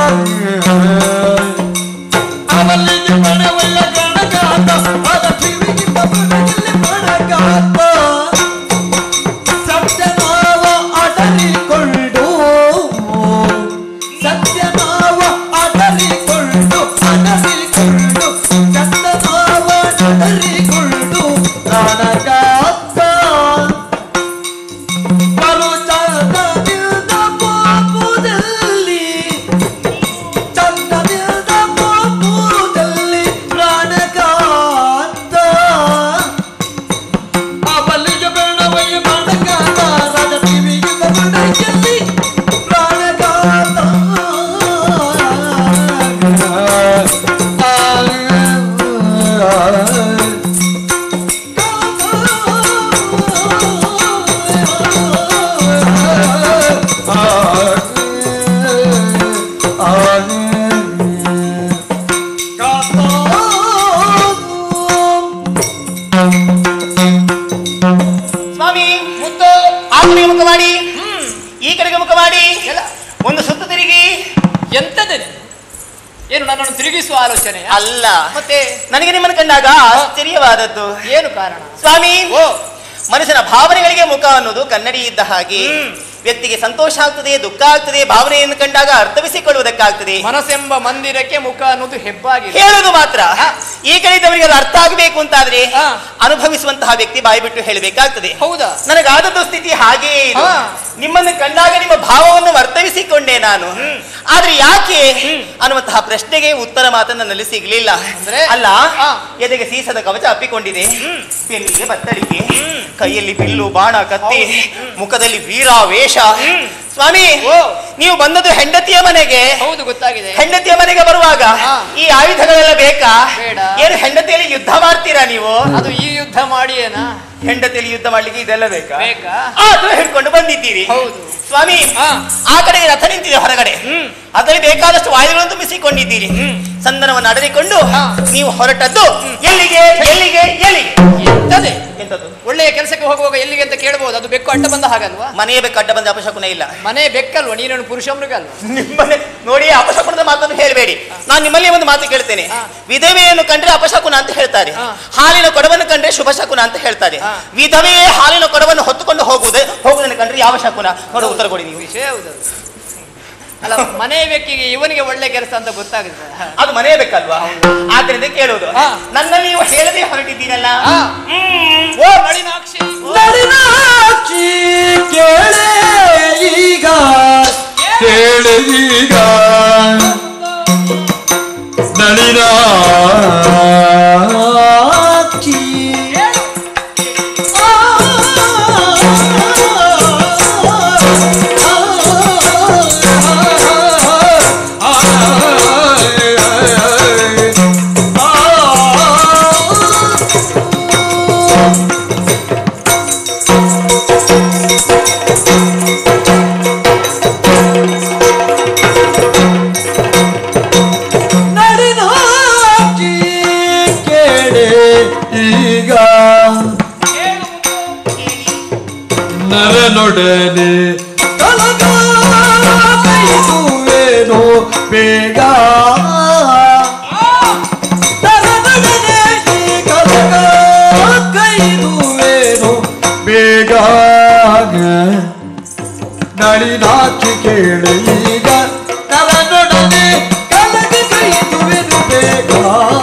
ಅವಳಿಗೆ ಪಣವಯ್ಯ ಗಣಕಾಂತ, ಅದ ಟಿವಿಗಿಂತ ಪರಟೆಯಲ್ಲಿ ಪ್ರಾಣಕಾಂತ. ಸತ್ಯನಾರಾಯಣ ಕಡೆಗೆ ಮುಖ ಮಾಡಿ, ಈ ಕಡೆಗೆ ಮುಖ ಮಾಡಿ, ಒಂದು ಸುತ್ತು ತಿರುಗಿ. ಎಂತದ ಏನು ನನ್ನನ್ನು ತಿರುಗಿಸುವ ಆಲೋಚನೆ ಅಲ್ಲ, ಮತ್ತೆ ನನಗೆ ನಿಮ್ಮನ್ನು ಕಂಡಾಗ ಆಶ್ಚರ್ಯವಾದದ್ದು. ಏನು ಕಾರಣ ಸ್ವಾಮಿ, ಮನುಷ್ಯನ ಭಾವನೆಗಳಿಗೆ ಮುಖ ಅನ್ನೋದು ಕನ್ನಡಿ ಇದ್ದ ಹಾಗೆ. ವ್ಯಕ್ತಿಗೆ ಸಂತೋಷ ಆಗ್ತದೆ, ದುಃಖ ಆಗ್ತದೆ, ಭಾವನೆಯನ್ನು ಕಂಡಾಗ ಅರ್ಥವಿಸಿಕೊಳ್ಳುವುದಕ್ಕಾಗ್ತದೆ. ಮನಸ್ಸೆಂಬ ಮಂದಿರಕ್ಕೆ ಮುಖ ಅನ್ನೋದು ಹೆಬ್ಬಾಗಿದೆ. ಹೇಳುದು ಮಾತ್ರ, ಈ ಕಡೆದವರಿಗೆ ಅದು ಅರ್ಥ ಆಗಬೇಕು ಅಂತಾದ್ರೆ ಅನುಭವಿಸುವಂತಹ ವ್ಯಕ್ತಿ ಬಾಯಿ ಬಿಟ್ಟು ಹೇಳಬೇಕಾಗ್ತದೆ. ಹೌದಾ? ನನಗಾದದ್ದು ಸ್ಥಿತಿ ಹಾಗೆಯೇ ಇದೆ. ನಿಮ್ಮನ್ನು ಕಂಡಾಗ ನಿಮ್ಮ ಭಾವವನ್ನು ಅರ್ಥವಿಸಿಕೊಂಡೆ ನಾನು. ಆದ್ರೆ ಯಾಕೆ ಅನ್ನುವಂತಹ ಪ್ರಶ್ನೆಗೆ ಉತ್ತರ ಮಾತ್ರ ನನ್ನಲ್ಲಿ ಸಿಗ್ಲಿಲ್ಲ. ಅಲ್ಲ, ಎದೆಗೆ ಸೀಸದ ಕವಚ ಅಪ್ಪಿಕೊಂಡಿದೆ, ಬೆನ್ನಿಗೆ ಬತ್ತಳಿಕೆ, ಕೈಯಲ್ಲಿ ಬಿಲ್ಲು ಬಾಣ ಕತ್ತಿ, ಮುಖದಲ್ಲಿ ವೀರಾವೇಶ. ಸ್ವಾಮಿ, ನೀವು ಬಂದದ್ದು ಹೆಂಡತಿಯ ಮನೆಗೆ. ಹೌದು, ಗೊತ್ತಾಗಿದೆ. ಹೆಂಡತಿಯ ಮನೆಗೆ ಬರುವಾಗ ಈ ಆಯುಧಗಳೆಲ್ಲ ಬೇಕಾ? ಬೇಡ. ಏನು ಹೆಂಡತಿಯಲ್ಲಿ ಯುದ್ಧ ಮಾಡ್ತೀರಾ ನೀವು? ಅದು ಈ ಯುದ್ಧ ಮಾಡಿ ಏನ ಹೆಂಡತಿಯಲ್ಲಿ ಯುದ್ಧ ಮಾಡ್ಲಿಕ್ಕೆ ಇದೆಲ್ಲ ಬೇಕಾ? ಬೇಕಾ? ಅದು ಹಿಡ್ಕೊಂಡು ಬಂದಿದ್ದೀರಿ. ಹೌದು ಸ್ವಾಮಿ, ಆ ಕಡೆಗೆ ರಥ ನಿಂತಿದೆ ಹೊರಗಡೆ, ಅದರಲ್ಲಿ ಬೇಕಾದಷ್ಟು ವಾಯುಗಳನ್ನು ತುಂಬಿಸಿಕೊಂಡಿದ್ದೀರಿ. ಸಂದನವನ್ನು ಅಡರಿಕೊಂಡು ನೀವು ಹೊರಟದ್ದು ಎಲ್ಲಿಗೆ ಎಲ್ಲಿಗೆ ಎಲ್ಲಿಗೆ? ಎಂತದೆ? ಎಂತದ್ದು? ಒಳ್ಳೆಯ ಕೆಲಸಕ್ಕೆ ಹೋಗುವಾಗ ಎಲ್ಲಿಗೆ ಅಂತ ಕೇಳಬಹುದು. ಅದು ಬೆಕ್ಕು ಅಡ್ಡ ಬಂದ ಹಾಗಲ್ವಾ? ಮನೆಯ ಬೆಕ್ಕು ಅಡ್ಡ ಬಂದ ಅಪಶಕುನ ಇಲ್ಲ. ಮನೆ ಬೆಕ್ಕಲ್ವಾ? ನೀನು ಪುರುಷ ಮೃಗ ಅಲ್ವಾ? ನಿಮ್ಮನೆ ನೋಡಿ, ಅಪಶಕುನದ ಮಾತನ್ನು ಹೇಳಬೇಡಿ. ನಾನು ನಿಮ್ಮಲ್ಲಿ ಒಂದು ಮಾತು ಕೇಳ್ತೇನೆ. ವಿಧವೆಯನ್ನು ಕಂಡ್ರೆ ಅಪಶಕುನ ಅಂತ ಹೇಳ್ತಾರೆ, ಹಾಲಿನ ಕೊಡವನ್ನು ಕಂಡ್ರೆ ಶುಭ ಶಕುನ ಅಂತ ಹೇಳ್ತಾರೆ. ವಿಧವೆಯೇ ಹಾಲಿನ ಕೊಡವನ್ನು ಹೊತ್ತುಕೊಂಡು ಹೋಗುವುದನ್ನು ಕಂಡ್ರೆ ಯಾವ ಶಕುನ? ನೋಡ, ಉತ್ತರ ಕೊಡಿ ನೀವು. ವಿಷಯ ಹೌದು. ಅಲ್ಲ, ಮನೆ ಬೆಕ್ಕಿಗೆ ಇವನಿಗೆ ಒಳ್ಳೆ ಕೆಲಸ ಅಂತ ಗೊತ್ತಾಗುತ್ತೆ. ಅದು ಮನೆ ಬೇಕಲ್ವಾ? ಆದ್ರಿಂದ ಕೇಳುವುದು, ನನ್ನಲ್ಲಿ ನೀವು ಹೇಳದೆ ಹೊರಟಿದ್ದೀರಲ್ಲ. ಓ ನಳಿನಾಕ್ಷಿ, ನಳಿನಾಕ್ಷಿ ಕೇಳೆ ಈಗ, ಕೇಳೆ ಈಗ ನಳಿನಾಕ್ಷಿ. ನರನೊಡನೆ ಕಲಗಾಯಿಸುವೇನೋ ಬೇಗ, ನರನೊಡನೆ ಕಲಗ ಕೈದುವೇನೋ ಬೇಗ. ನಳಿನಾಕ್ಷಿ ಕೇಳಿ ಈಗ, ನರನೊಡನೆ ಕಲಗ ಕೈದುವೆನು ಬೇಗ.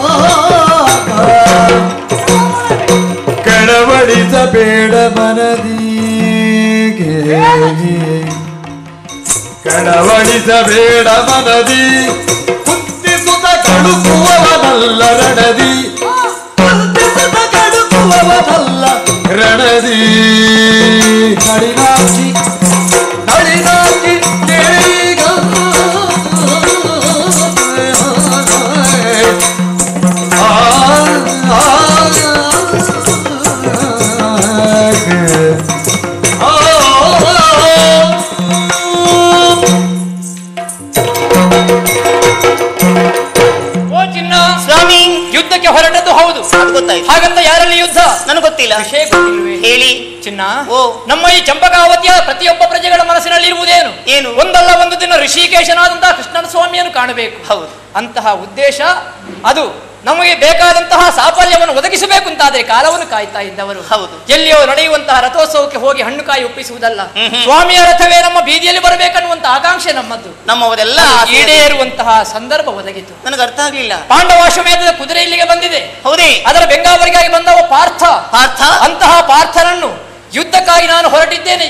ಕಳವಳಿಸಬೇಡ ಮನದಿ, ಕಳವಳಿಸಬೇಡ ಮನದಿ, ಕುಂತಿಸುತ್ತ ಕಡುಕುವವನಲ್ಲ ರಣದಿ, ಕುಂತಿಸುತ್ತ ಕಡುಕುವವನಲ್ಲ ರಣದಿ. ನಳಿನಾಕ್ಷಿ, ನಳಿನಾಕ್ಷಿ ಕೇಳೀಗ, ಸ್ವಾಮಿ, ಯುದ್ಧಕ್ಕೆ ಹೊರಟದ್ದು ಹೌದು, ಗೊತ್ತಾಯ್ತು. ಹಾಗಂತ ಯಾರಲ್ಲಿ ಯುದ್ಧ ನನಗೆ ಗೊತ್ತಿಲ್ಲ. ವಿಷಯ ಗೊತ್ತಿಲ್ವೇ? ಹೇಳಿ ಚಿನ್ನ. ಓ, ನಮ್ಮ ಈ ಚಂಪಕಾವತಿಯ ಪ್ರತಿಯೊಬ್ಬ ಪ್ರಜೆಗಳ ಮನಸ್ಸಿನಲ್ಲಿ ಇರುವುದೇನು? ಏನು? ಒಂದಲ್ಲ ಒಂದು ದಿನ ಋಷಿಕೇಶನಾದಂತಹ ಕೃಷ್ಣನ ಸ್ವಾಮಿಯನ್ನು ಕಾಣಬೇಕು. ಹೌದು. ಅಂತಹ ಉದ್ದೇಶ ಅದು. ನಮಗೆ ಬೇಕಾದಂತಹ ಸಾಫಲ್ಯವನ್ನು ಒದಗಿಸಬೇಕು ಅಂತಾದ್ರೆ ಕಾಲವನ್ನು ಕಾಯ್ತಾ ಇದ್ದವರು. ಹೌದು. ಎಲ್ಲಿಯೋ ನಡೆಯುವಂತಹ ರಥೋತ್ಸವಕ್ಕೆ ಹೋಗಿ ಹಣ್ಣು ಕಾಯಿ ಒಪ್ಪಿಸುವುದಲ್ಲ, ಸ್ವಾಮಿಯ ರಥವೇ ನಮ್ಮ ಬೀದಿಯಲ್ಲಿ ಬರಬೇಕನ್ನುವಂತ ಆಕಾಂಕ್ಷೆ ನಮ್ಮದ್ದು. ನಮ್ಮವರೆಲ್ಲ ಈಡೇರುವಂತಹ ಸಂದರ್ಭ ಒದಗಿತು. ನನಗೆ ಅರ್ಥ ಆಗ್ಲಿಲ್ಲ. ಪಾಂಡವಾಶ್ವಮೇಧದ ಕುದುರೆ ಇಲ್ಲಿಗೆ ಬಂದಿದೆ. ಹೌದೇ? ಅದರ ಬೆಂಗಾವರಿಗಾಗಿ ಬಂದವ ಪಾರ್ಥ. ಪಾರ್ಥ? ಅಂತಹ ಪಾರ್ಥನನ್ನು ಯುದ್ಧಕ್ಕಾಗಿ ನಾನು ಹೊರಟಿದ್ದೇನೆ.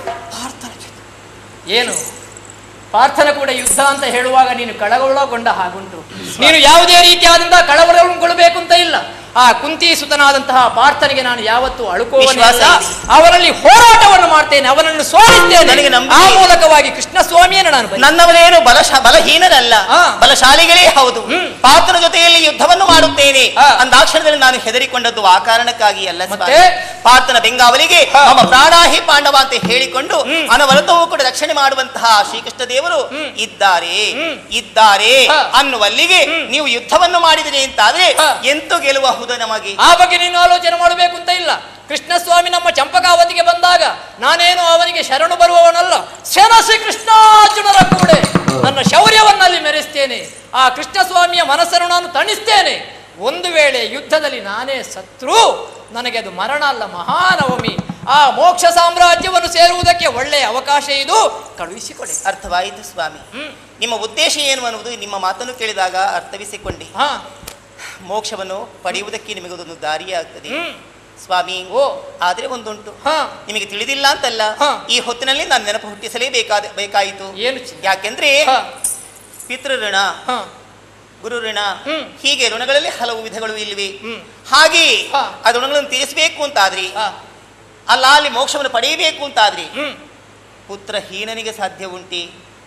ಏನು ಪಾರ್ಥನ ಕೂಡ ಯುದ್ಧ ಅಂತ ಹೇಳುವಾಗ ನೀನು ಕಳವಳಗೊಂಡ ಹಾಗುಂಟು. ನೀನು ಯಾವುದೇ ರೀತಿಯಾದಂತಹ ಕಳವಳಗೊಳ್ಳಬೇಕು ಅಂತ ಇಲ್ಲ. ಆ ಕುಂತಿ ಸುತನಾದಂತಹ ಪಾರ್ಥನಿಗೆ ನಾನು ಯಾವತ್ತೂ ಅಳುಕೋವನಿಲ್ಲ. ಅವರಲ್ಲಿ ಹೋರಾಟವನ್ನು ಮಾಡ್ತೇನೆ, ಅವನನ್ನು ಸೋಲಿಸ್ತೇನೆ. ಆ ಮೂಲಕವಾಗಿ ಕೃಷ್ಣ ಕೃಷ್ಣ ಸ್ವಾಮಿಯನ್ನು ನಾನು ಬಯಸ್ತೇನೆ. ನನ್ನವರೇನು ಬಲಹೀನರಲ್ಲ, ಬಲಶಾಲಿಗಳೇ ಹೌದು. ಪಾರ್ಥನ ಜೊತೆಯಲ್ಲಿ ಯುದ್ಧವನ್ನು ಮಾಡುತ್ತೇನೆ ಅಂದಾಕ್ಷಣದಲ್ಲಿ ನಾನು ಹೆದರಿಕೊಂಡದ್ದು ಆ ಕಾರಣಕ್ಕಾಗಿ ಅಲ್ಲ. ಪಾರ್ಥನ ಬೆಂಗಾವಲಿಗೆ ನಮ್ಮ ಪ್ರಾಣಾಹಿ ಪಾಂಡವ ಅಂತ ಹೇಳಿಕೊಂಡು ಅನವರತವೂ ಕೂಡ ರಕ್ಷಣೆ ಮಾಡುವಂತಹ ಶ್ರೀಕೃಷ್ಣ ದೇವರು ಇದ್ದಾರೆ ಅನ್ನುವಲ್ಲಿಗೆ ನೀವು ಯುದ್ಧವನ್ನು ಮಾಡಿದಿರಿ ಅಂತಾದ್ರೆ ಎಂತೂ ಗೆಲುವುದು ನಮಗೆ. ಆ ಬಗ್ಗೆ ನೀನು ಆಲೋಚನೆ ಮಾಡಬೇಕು ಅಂತ ಇಲ್ಲ. ಕೃಷ್ಣ ಸ್ವಾಮಿ ನಮ್ಮ ಚಂಪಕಾವತಿಗೆ ಬಂದಾಗ ನಾನೇನು ಅವನಿಗೆ ಶರಣು ಬರುವವನಲ್ಲ. ಶ್ರೀ ಕೃಷ್ಣಾರ್ಜುನರ ಕೂಡ ನನ್ನ ಶೌರ್ಯವನ್ನಲ್ಲಿ ಮೆರೆಸ್ತೇನೆ. ಆ ಕೃಷ್ಣ ಸ್ವಾಮಿಯ ಮನಸ್ಸನ್ನು ನಾನು ತಣಿಸ್ತೇನೆ. ಒಂದು ವೇಳೆ ಯುದ್ಧದಲ್ಲಿ ನಾನೇ ಸತ್ರು ನನಗೆ ಅದು ಮರಣ ಅಲ್ಲ, ಮಹಾನವಮಿ. ಆ ಮೋಕ್ಷ ಸಾಮ್ರಾಜ್ಯವನ್ನು ಸೇರುವುದಕ್ಕೆ ಒಳ್ಳೆಯ ಅವಕಾಶ ಇದು, ಕಳುಹಿಸಿಕೊಡಿ. ಅರ್ಥವಾಯಿತು ಸ್ವಾಮಿ. ನಿಮ್ಮ ಉದ್ದೇಶ ಏನು ಅನ್ನುವುದು ನಿಮ್ಮ ಮಾತನ್ನು ಕೇಳಿದಾಗ ಅರ್ಥವಿಸಿಕೊಂಡೆ. ಮೋಕ್ಷವನ್ನು ಪಡೆಯುವುದಕ್ಕೆ ನಿಮಗೊಂದು ದಾರಿಯಾಗ್ತದೆ ಸ್ವಾಮಿ. ಆದ್ರೆ ಒಂದುಂಟು, ನಿಮಗೆ ತಿಳಿದಿಲ್ಲ ಅಂತಲ್ಲ, ಈ ಹೊತ್ತಿನಲ್ಲಿ ನಾನು ನೆನಪು ಹುಟ್ಟಿಸಲೇಬೇಕಾಯಿತು. ಯಾಕೆಂದ್ರೆ ಪಿತೃಋಣ, ಗುರು ಋಣ, ಹೀಗೆ ಋಣಗಳಲ್ಲಿ ಹಲವು ವಿಧಗಳು ಇಲ್ವಿ. ಹಾಗೆ ಆ ಋಣಗಳನ್ನು ತೀರಿಸಬೇಕು ಅಂತಾದ್ರಿ, ಅಲ್ಲಿ ಮೋಕ್ಷವನ್ನು ಪಡೆಯಬೇಕು ಅಂತಾದ್ರಿ ಪುತ್ರಹೀನನಿಗೆ ಸಾಧ್ಯ ಉಂಟೆ.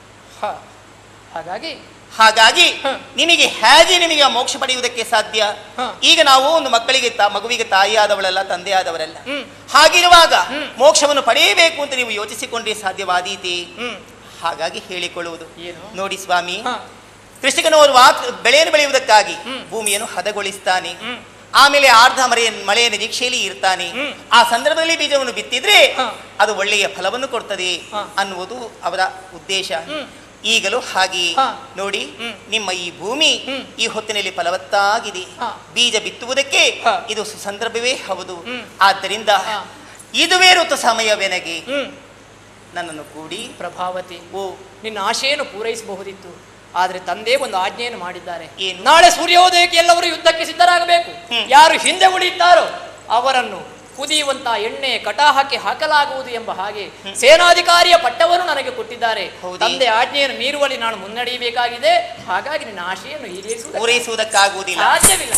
ಹಾಗಾಗಿ ನಿಮಗೆ ಹೇಗೆ ನಿಮಗೆ ಮೋಕ್ಷ ಪಡೆಯುವುದಕ್ಕೆ ಸಾಧ್ಯ? ಈಗ ನಾವು ಒಂದು ಮಗುವಿಗೆ ತಾಯಿಯಾದವಳಲ್ಲ, ತಂದೆಯಾದವರಲ್ಲ. ಹಾಗಿರುವಾಗ ಮೋಕ್ಷವನ್ನು ಪಡೆಯಬೇಕು ಅಂತ ನೀವು ಯೋಚಿಸಿಕೊಂಡೇ ಸಾಧ್ಯವಾದೀತಿ. ಹಾಗಾಗಿ ಹೇಳಿಕೊಳ್ಳುವುದು ನೋಡಿ ಸ್ವಾಮಿ, ಕೃಷಿಕನವರು ಬೆಳೆಯನ್ನು ಬೆಳೆಯುವುದಕ್ಕಾಗಿ ಭೂಮಿಯನ್ನು ಹದಗೊಳಿಸ್ತಾನೆ. ಆಮೇಲೆ ಅರ್ಧ ಮಳೆಯ ನಿರೀಕ್ಷೆಯಲ್ಲಿ ಇರ್ತಾನೆ. ಆ ಸಂದರ್ಭದಲ್ಲಿ ಬೀಜವನ್ನು ಬಿತ್ತಿದ್ರೆ ಅದು ಒಳ್ಳೆಯ ಫಲವನ್ನು ಕೊಡ್ತದೆ ಅನ್ನುವುದು ಅವರ ಉದ್ದೇಶ. ಈಗಲೂ ಹಾಗೆ ನೋಡಿ, ನಿಮ್ಮ ಈ ಭೂಮಿ ಈ ಹೊತ್ತಿನಲ್ಲಿ ಫಲವತ್ತಾಗಿದೆ. ಬೀಜ ಬಿತ್ತುವುದಕ್ಕೆ ಇದು ಸುಸಂದರ್ಭವೇ ಹೌದು. ಆದ್ದರಿಂದ ಇದುವೇ ಋತು ಸಮಯವೆನಗೆ ನನ್ನನ್ನು ಕೂಡಿ ಪ್ರಭಾವತಿ, ನಿನ್ನ ಆಶೆಯನ್ನು ಪೂರೈಸಬಹುದಿತ್ತು. ಆದ್ರೆ ತಂದೆ ಒಂದು ಆಜ್ಞೆಯನ್ನು ಮಾಡಿದ್ದಾರೆ. ನಾಳೆ ಸೂರ್ಯೋದಯಕ್ಕೆ ಎಲ್ಲರೂ ಯುದ್ಧಕ್ಕೆ ಸಿದ್ಧರಾಗಬೇಕು. ಯಾರು ಹಿಂದೆ ಉಳಿಯುತ್ತಾರೋ ಅವರನ್ನು ಕುದಿಯುವಂತ ಎಣ್ಣೆ ಕಟಾಹಕ್ಕೆ ಹಾಕಲಾಗುವುದು ಎಂಬ ಹಾಗೆ ಸೇನಾಧಿಕಾರಿಯ ಪಟ್ಟವನ್ನು ನನಗೆ ಕೊಟ್ಟಿದ್ದಾರೆ. ತಂದೆ ಆಜ್ಞೆಯನ್ನು ಮೀರುವಲ್ಲಿ ನಾನು ಮುನ್ನಡೆಯಬೇಕಾಗಿದೆ. ಹಾಗಾಗಿ ನಿನ್ನ ಆಶೆಯನ್ನು ಪೂರೈಸುವುದಕ್ಕಾಗುವುದಿಲ್ಲ, ಸಾಧ್ಯವಿಲ್ಲ.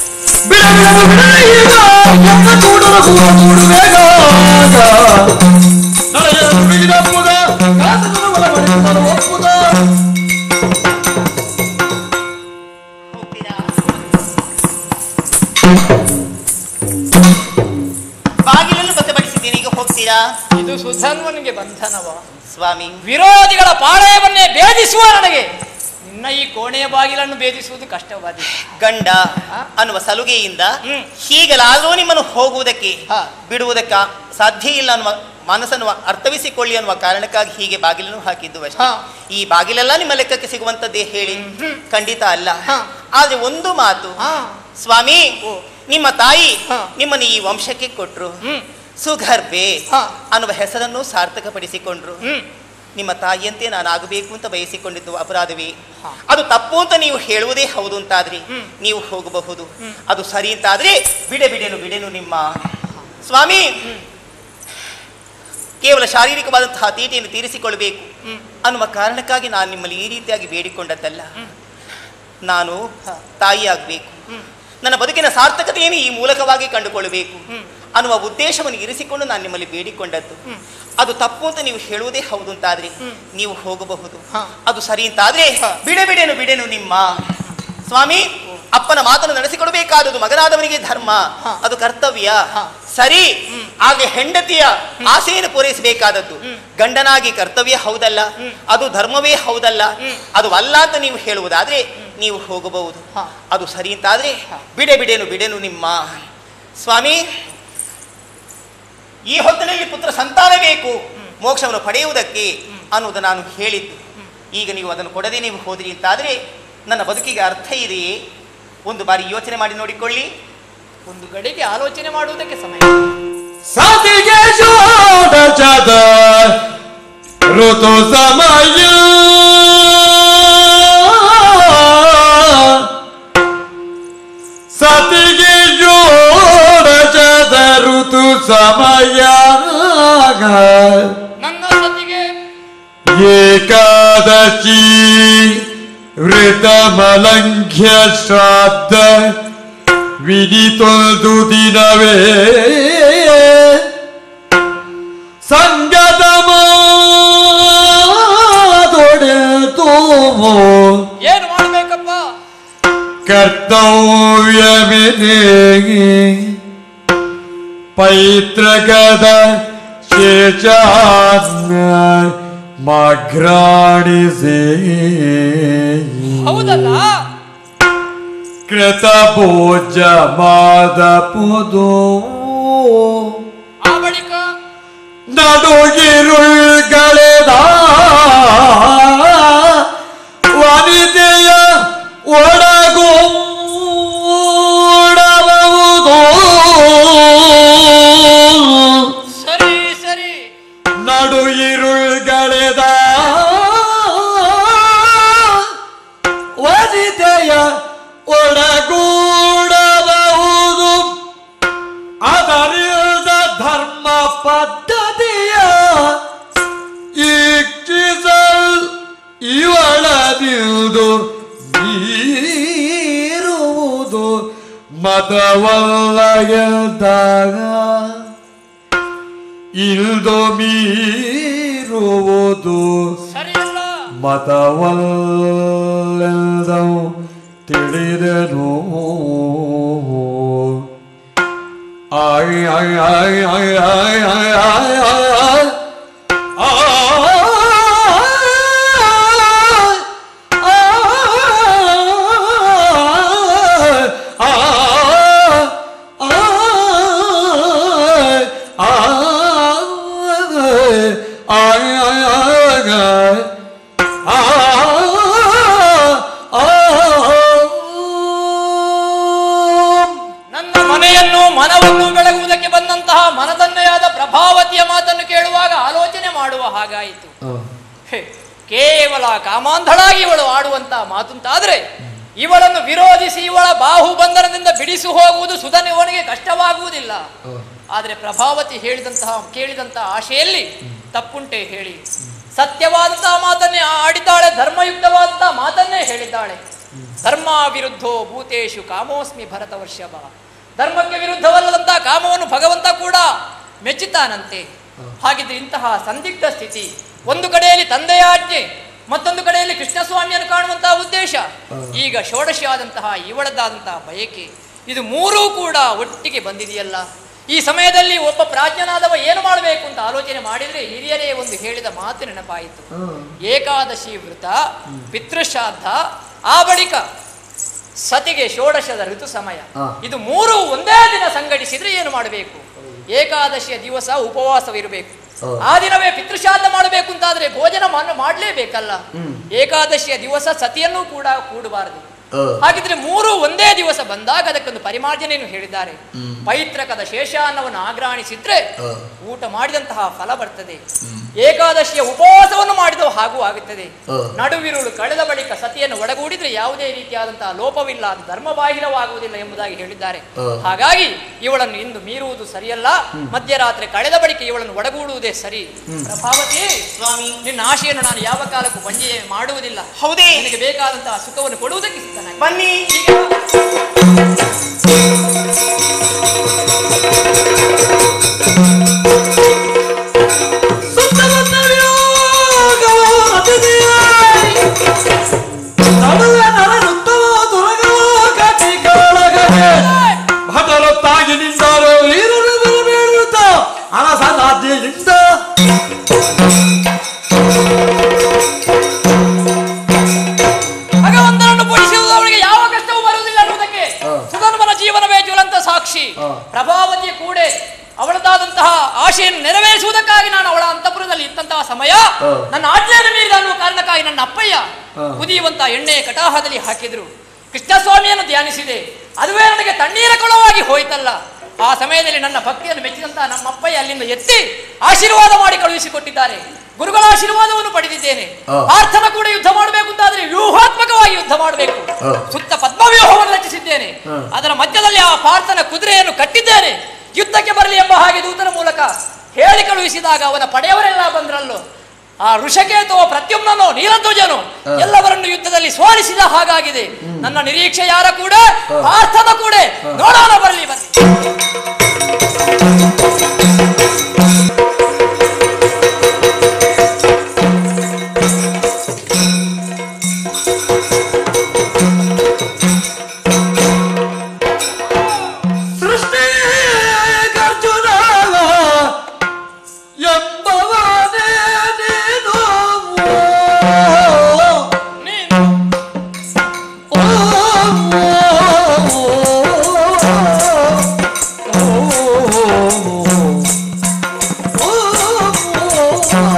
ಬಾಗಿಲನ್ನು ಬಗ್ಗಪಡಿಸಿದ್ದೀನಿ, ಈಗ ಹೋಗ್ತೀರಾ? ಇದು ಸುಧನ್ವನಿಗೆ ಬಂಧನವ ಸ್ವಾಮಿ. ವಿರೋಧಿಗಳ ಪಾಳಯವನ್ನೇ ಭೇದಿಸುವ ನನಗೆ ನಿನ್ನ ಈ ಕೋಣೆಯ ಬಾಗಿಲನ್ನು ಭೇದಿಸುವುದು ಕಷ್ಟವಾದ ಗಂಡ ಅನ್ನುವ ಸಲುಗೆಯಿಂದ ಹೀಗಲಾದರೂ ನಿಮ್ಮನ್ನು ಹೋಗುವುದಕ್ಕೆ ಬಿಡುವುದಕ್ಕ ಸಾಧ್ಯ ಇಲ್ಲ ಅನ್ನುವ ಮನಸ್ಸನ್ನು ಅರ್ಥವಿಸಿಕೊಳ್ಳಿ ಅನ್ನುವ ಕಾರಣಕ್ಕಾಗಿ ಹೀಗೆ ಬಾಗಿಲನ್ನು ಹಾಕಿದ್ದು ಅಷ್ಟೇ. ಈ ಬಾಗಿಲೆಲ್ಲ ನಿಮ್ಮ ಲೆಕ್ಕಕ್ಕೆ ಸಿಗುವಂತದ್ದೇ ಹೇಳಿ? ಖಂಡಿತ ಅಲ್ಲ. ಆದ್ರೆ ಒಂದು ಮಾತು ಸ್ವಾಮಿ, ನಿಮ್ಮ ತಾಯಿ ನಿಮ್ಮನ್ನು ಈ ವಂಶಕ್ಕೆ ಕೊಟ್ರು, ಸುಗರ್ಭೆ ಅನ್ನುವ ಹೆಸರನ್ನು ಸಾರ್ಥಕಪಡಿಸಿಕೊಂಡ್ರು. ನಿಮ್ಮ ತಾಯಿಯಂತೆ ನಾನು ಆಗಬೇಕು ಅಂತ ಬಯಸಿಕೊಂಡಿದ್ದು ಅಪರಾಧವೇ? ಅದು ತಪ್ಪು ಅಂತ ನೀವು ಹೇಳುವುದೇ ಹೌದು ಅಂತಾದ್ರಿ ನೀವು ಹೋಗಬಹುದು. ಅದು ಸರಿ ಅಂತಾದ್ರೆ ಬಿಡೆನು ನಿಮ್ಮ ಸ್ವಾಮಿ. ಕೇವಲ ಶಾರೀರಿಕವಾದಂತಹ ತೀಟೆಯನ್ನು ತೀರಿಸಿಕೊಳ್ಳಬೇಕು ಅನ್ನುವ ಕಾರಣಕ್ಕಾಗಿ ನಾನು ನಿಮ್ಮಲ್ಲಿ ಈ ರೀತಿಯಾಗಿ ಬೇಡಿಕೊಂಡದ್ದಲ್ಲ. ನಾನು ತಾಯಿ ಆಗಬೇಕು, ನನ್ನ ಬದುಕಿನ ಸಾರ್ಥಕತೆಯನ್ನು ಈ ಮೂಲಕವಾಗಿ ಕಂಡುಕೊಳ್ಳಬೇಕು ಅನ್ನುವ ಉದ್ದೇಶವನ್ನು ಇರಿಸಿಕೊಂಡು ನಾನು ನಿಮ್ಮಲ್ಲಿ ಬೇಡಿಕೊಂಡದ್ದು. ಅದು ತಪ್ಪು ಅಂತ ನೀವು ಹೇಳುವುದೇ ಹೌದು ಅಂತಾದ್ರೆ ನೀವು ಹೋಗಬಹುದು. ಅದು ಸರಿ ಅಂತಾದ್ರೆ ಬಿಡೆನು ನಿಮ್ಮ ಸ್ವಾಮಿ. ಅಪ್ಪನ ಮಾತನ್ನು ನಡೆಸಿಕೊಡಬೇಕಾದದ್ದು ಮಗನಾದವನಿಗೆ ಧರ್ಮ, ಅದು ಕರ್ತವ್ಯ. ಸರಿ, ಹಾಗೆ ಹೆಂಡತಿಯ ಆಸೆಯನ್ನು ಪೂರೈಸಬೇಕಾದದ್ದು ಗಂಡನಾಗಿ ಕರ್ತವ್ಯ ಹೌದಲ್ಲ, ಅದು ಧರ್ಮವೇ ಹೌದಲ್ಲ. ಅದು ಅಲ್ಲ ಅಂತ ನೀವು ಹೇಳುವುದಾದ್ರೆ ನೀವು ಹೋಗಬಹುದು. ಅದು ಸರಿ ಅಂತಾದ್ರೆ ಬಿಡೆನು ನಿಮ್ಮ ಸ್ವಾಮಿ. ಈ ಹೊತ್ತಿನಲ್ಲಿ ಪುತ್ರ ಸಂತಾನ ಬೇಕು ಮೋಕ್ಷವನ್ನು ಪಡೆಯುವುದಕ್ಕೆ ಅನ್ನುವುದು ನಾನು ಹೇಳಿದ್ದು. ಈಗ ನೀವು ಅದನ್ನು ಕೊಡದೆ ನೀವು ಹೋದಿರಿ ಅಂತಾದ್ರೆ ನನ್ನ ಬದುಕಿಗೆ ಅರ್ಥ ಇದೆಯೇ? ಒಂದು ಬಾರಿ ಯೋಚನೆ ಮಾಡಿ ನೋಡಿಕೊಳ್ಳಿ. ಒಂದು ಗಡಿಗೆ ಆಲೋಚನೆ ಮಾಡುವುದಕ್ಕೆ ಸಮಯ. ಸಾತಿಗೆ ಜೋಡಚದ ಋತು ಸಮಯ, ಸತಿಗೆ ಜೋಡಚದ ಋತು ಸಮಯ, ನನ್ನ ಸತಿಗೆ ಏಕಾದಶಿ ವೃತಮಲಂಘ್ಯ ಶ್ರಾದ್ದ ವಿದಿತೊಂದು ದಿನವೇ ಸಂಗತ ಮಾದೋ ಏನು ಮಾಡ್ಬೇಕಪ್ಪ? ಕರ್ತವ್ಯವಿದೆ ಪೈತ್ರಕದ ಶೇಷಾನ್ನ ಮಗ್ರಾಣಿಸಿ ಹೌದಲ್ಲ, ಕೃತ ಪೂಜ್ಯ ಮಾದ ಪುದು ಆ ಬಳಿಕ ನಡುಗಿರುಳ್ಗಳೆದ ವನಿತೆಯ ಒಳಗೂಡಬಹುದು. ಸರಿ ಸರಿ, ನಡು ಇರುಳ್ಗಳೆದ ವನಿತೆಯ ಒಳಗೂಡಬಹುದು. ಅದರಿಂದ ಧರ್ಮ ಪದ್ಧತಿಯ ಈಕ್ಷಿಸಲ್ ಇವಳದಿರುವುದು ಮೀರುವುದು ಮತವಲ್ಲ ಎಂದಾಗ ಇಲ್ದು ಮೀರುವುದು ಸರಿಯಲ್ಲ. ಮತವಲ್ಲೆಂದವು ತಿಳಿದನು. ಆಯ್ ಆಯ್ ಆಯ್ ಆಯ್ ಆಯ್ ಆಯ್ ಆಯ್ ಆಯ್ ನನ್ನ ಮನೆಯನ್ನು ಮನವನ್ನು ಬೆಳಗುವುದಕ್ಕೆ ಬಂದಂತಹ ಮನದನ್ನೆಯಾದ ಪ್ರಭಾವತಿಯ ಮಾತನ್ನು ಕೇಳುವಾಗ ಆಲೋಚನೆ ಮಾಡುವ ಹಾಗಾಯಿತು. ಕೇವಲ ಕಾಮಾಂಧಳಾಗಿ ಇವಳು ಆಡುವಂತಹ ಮಾತುಂತಾದ್ರೆ ಇವಳನ್ನು ವಿರೋಧಿಸಿ ಇವಳ ಬಾಹುಬಂಧನದಿಂದ ಬಿಡಿಸಿ ಹೋಗುವುದು ಸುಧನಿವನಿಗೆ ಕಷ್ಟವಾಗುವುದಿಲ್ಲ. ಆದರೆ ಪ್ರಭಾವತಿ ಕೇಳಿದಂತಹ ಆಶೆಯಲ್ಲಿ ತಪ್ಪುಂಟೆ ಹೇಳಿ ಸತ್ಯವಾದಂತಹ ಮಾತನ್ನೇ ಆಡಿದ್ದಾಳೆ, ಧರ್ಮಯುಕ್ತವಾದಂತಹ ಮಾತನ್ನೇ ಹೇಳಿದ್ದಾಳೆ. ಧರ್ಮ ವಿರುದ್ಧೋ ಭೂತೇಶು ಕಾಮೋಸ್ಮಿ ಭರತ ವರ್ಷಭ. ಧರ್ಮಕ್ಕೆ ವಿರುದ್ಧವಲ್ಲದಂತಹ ಕಾಮವನ್ನು ಭಗವಂತ ಕೂಡ ಮೆಚ್ಚುತ್ತಾನಂತೆ. ಹಾಗಿದ್ರೆ ಇಂತಹ ಸಂದಿಗ್ಧ ಸ್ಥಿತಿ, ಒಂದು ಕಡೆಯಲ್ಲಿ ತಂದೆಯ ಆಜ್ಞೆ, ಮತ್ತೊಂದು ಕಡೆಯಲ್ಲಿ ಕೃಷ್ಣಸ್ವಾಮಿಯನ್ನು ಕಾಣುವಂತಹ ಉದ್ದೇಶ, ಈಗ ಷೋಡಶಿ ಆದಂತಹ ಇವಳದ್ದಾದಂತಹ ಬಯಕೆ, ಇದು ಮೂರೂ ಕೂಡ ಒಟ್ಟಿಗೆ ಬಂದಿದೆಯಲ್ಲ. ಈ ಸಮಯದಲ್ಲಿ ಒಬ್ಬ ಪ್ರಾಜ್ಞನಾದವ ಏನು ಮಾಡಬೇಕು ಅಂತ ಆಲೋಚನೆ ಮಾಡಿದ್ರೆ ಹಿರಿಯರೇ ಒಂದು ಹೇಳಿದ ಮಾತು ನೆನಪಾಯಿತು. ಏಕಾದಶಿ ವೃತ, ಪಿತೃಶ್ರಾದ್ದ, ಆ ಬಳಿಕ ಸತಿಗೆ ಷೋಡಶದ ಋತು ಸಮಯ, ಇದು ಮೂರು ಒಂದೇ ದಿನ ಸಂಘಟಿಸಿದ್ರೆ ಏನು ಮಾಡಬೇಕು? ಏಕಾದಶಿಯ ದಿವಸ ಉಪವಾಸವಿರಬೇಕು, ಆ ದಿನವೇ ಪಿತೃಶ್ರಾದ್ದ ಮಾಡಬೇಕು ಅಂತಾದ್ರೆ ಭೋಜನ ಮಾಡಲೇಬೇಕಲ್ಲ. ಏಕಾದಶಿಯ ದಿವಸ ಸತಿಯನ್ನು ಕೂಡ ಕೂಡಬಾರದು. ಹಾಗಿದ್ರೆ ಮೂರು ಒಂದೇ ದಿವಸ ಬಂದಾಗ ಅದಕ್ಕೊಂದು ಪರಿಮಾರ್ಜನೆಯನ್ನು ಹೇಳಿದ್ದಾರೆ. ಪೈತ್ರಕದ ಶೇಷಾನ್ನವನ್ನು ಆಗ್ರಾಣಿಸಿದ್ರೆ ಊಟ ಮಾಡಿದಂತಹ ಫಲ ಬರ್ತದೆ. ಏಕಾದಶಿಯ ಉಪವಾಸವನ್ನು ಮಾಡಿದ ಹಾಗೂ ಆಗುತ್ತದೆ. ನಡುವಿರುಳು ಕಳೆದ ಬಳಿಕ ಸತಿಯನ್ನು ಒಡಗೂಡಿದ್ರೆ ಯಾವುದೇ ರೀತಿಯಾದಂತಹ ಲೋಪವಿಲ್ಲ, ಅದು ಧರ್ಮಬಾಹಿರವಾಗುವುದಿಲ್ಲ ಎಂಬುದಾಗಿ ಹೇಳಿದ್ದಾರೆ. ಹಾಗಾಗಿ ಇವಳನ್ನು ಇಂದು ಮೀರುವುದು ಸರಿಯಲ್ಲ, ಮಧ್ಯರಾತ್ರಿ ಕಳೆದ ಬಳಿಕ ಇವಳನ್ನು ಒಡಗೂಡುವುದೇ ಸರಿ. ಪ್ರಭಾವತಿ ಸ್ವಾಮಿ, ನಿನ್ನ ಆಶೆಯನ್ನು ನಾನು ಯಾವ ಕಾಲಕ್ಕೂ ಬಂಜೆ ಮಾಡುವುದಿಲ್ಲ. ಹೌದೇ? ನಿನಗೆ ಬೇಕಾದಂತಹ ಸುಖವನ್ನು ಕೊಡುವುದಕ್ಕೆ ಸಿದ್ಧನಾಗಿ ಬನ್ನಿ. ಭಟರೊತ್ತಾಗಿ ನಿಂತಾರೋ ವೀರರು ಬರಬೇಡುತ್ತ ಅನಸನಾದ್ಯದಿಂದ ಭಗವಂತನನ್ನು ಪೂಜಿಸುವುದು ಅವನಿಗೆ ಯಾವ ಕಷ್ಟವೂ ಬರುವುದಿಲ್ಲ ಅನ್ನುವುದಕ್ಕೆ ಸುಧರ್ಮನ ಜೀವನವೇ ಜ್ವಲಂತ ಸಾಕ್ಷಿ. ಪ್ರಭಾವತಿಯ ಕೂಡೆ ಅವಳದಾದಂತಹ ಆಶೆಯನ್ನು ನೆರವೇರಿಸುವುದಕ್ಕಾಗಿ ನಾನು ಅವಳ ಅಂತಃಪುರದಲ್ಲಿ ಇದ್ದಂತಹ ಸಮಯ ನನ್ನ ಆಜ್ಞೆಯನ್ನು ಮೀರಿದ ಅನ್ನುವ ಕಾರಣಕ್ಕಾಗಿ ನನ್ನ ಅಪ್ಪಯ್ಯ ಕುದಿಯುವಂತಹ ಎಣ್ಣೆಯ ಕಟಾಹದಲ್ಲಿ ಹಾಕಿದ್ರು. ಕೃಷ್ಣಸ್ವಾಮಿಯನ್ನು ಧ್ಯಾನಿಸಿದೆ, ಅದುವೇ ನನಗೆ ತಣ್ಣೀರ ಕೊಳವಾಗಿ ಹೋಯ್ತಲ್ಲ. ಆ ಸಮಯದಲ್ಲಿ ನನ್ನ ಭಕ್ತಿಯನ್ನು ಮೆಚ್ಚಿದಂತಹ ನಮ್ಮ ಅಪ್ಪಯ್ಯ ಅಲ್ಲಿಂದ ಎತ್ತಿ ಆಶೀರ್ವಾದ ಮಾಡಿ ಕಳುಹಿಸಿಕೊಟ್ಟಿದ್ದಾರೆ. ಗುರುಗಳ ಆಶೀರ್ವಾದವನ್ನು ಪಡೆದಿದ್ದೇನೆ. ಪಾರ್ಥನ ಕೂಡ ಯುದ್ಧ ಮಾಡಬೇಕು ಅಂತಾದ್ರೆ ವ್ಯೂಹಾತ್ಮಕವಾಗಿ ಯುದ್ಧ ಮಾಡಬೇಕು. ಸುತ್ತ ಪದ್ಮವ್ಯೂಹವನ್ನು ರಚಿಸಿದ್ದೇನೆ. ಅದರ ಮಧ್ಯದಲ್ಲಿ ಆ ಪಾರ್ಥನ ಕುದುರೆಯನ್ನು ಕಟ್ಟಿದ್ದೇನೆ. ಯುದ್ಧಕ್ಕೆ ಬರಲಿ ಎಂಬ ಹಾಗೆ ದೂತನ ಮೂಲಕ ಹೇಳಿ ಕಳುಹಿಸಿದಾಗ ಅವನ ಪಡೆಯವರೆಲ್ಲ ಬಂದ್ರಲ್ಲೋ. ಆ ಋಷಕೇತೋ, ಪ್ರತ್ಯುಮ್ನನೋ, ನೀಲಧ್ವಜನೋ ಎಲ್ಲವರನ್ನು ಯುದ್ಧದಲ್ಲಿ ಸೋಲಿಸಿದ ಹಾಗಾಗಿದೆ. ನನ್ನ ನಿರೀಕ್ಷೆ ಯಾರ ಕೂಡ? ಪಾರ್ಥನ ಕೂಡ. ನೋಡೋಣ, ಬರಲಿ ಬರಲಿ.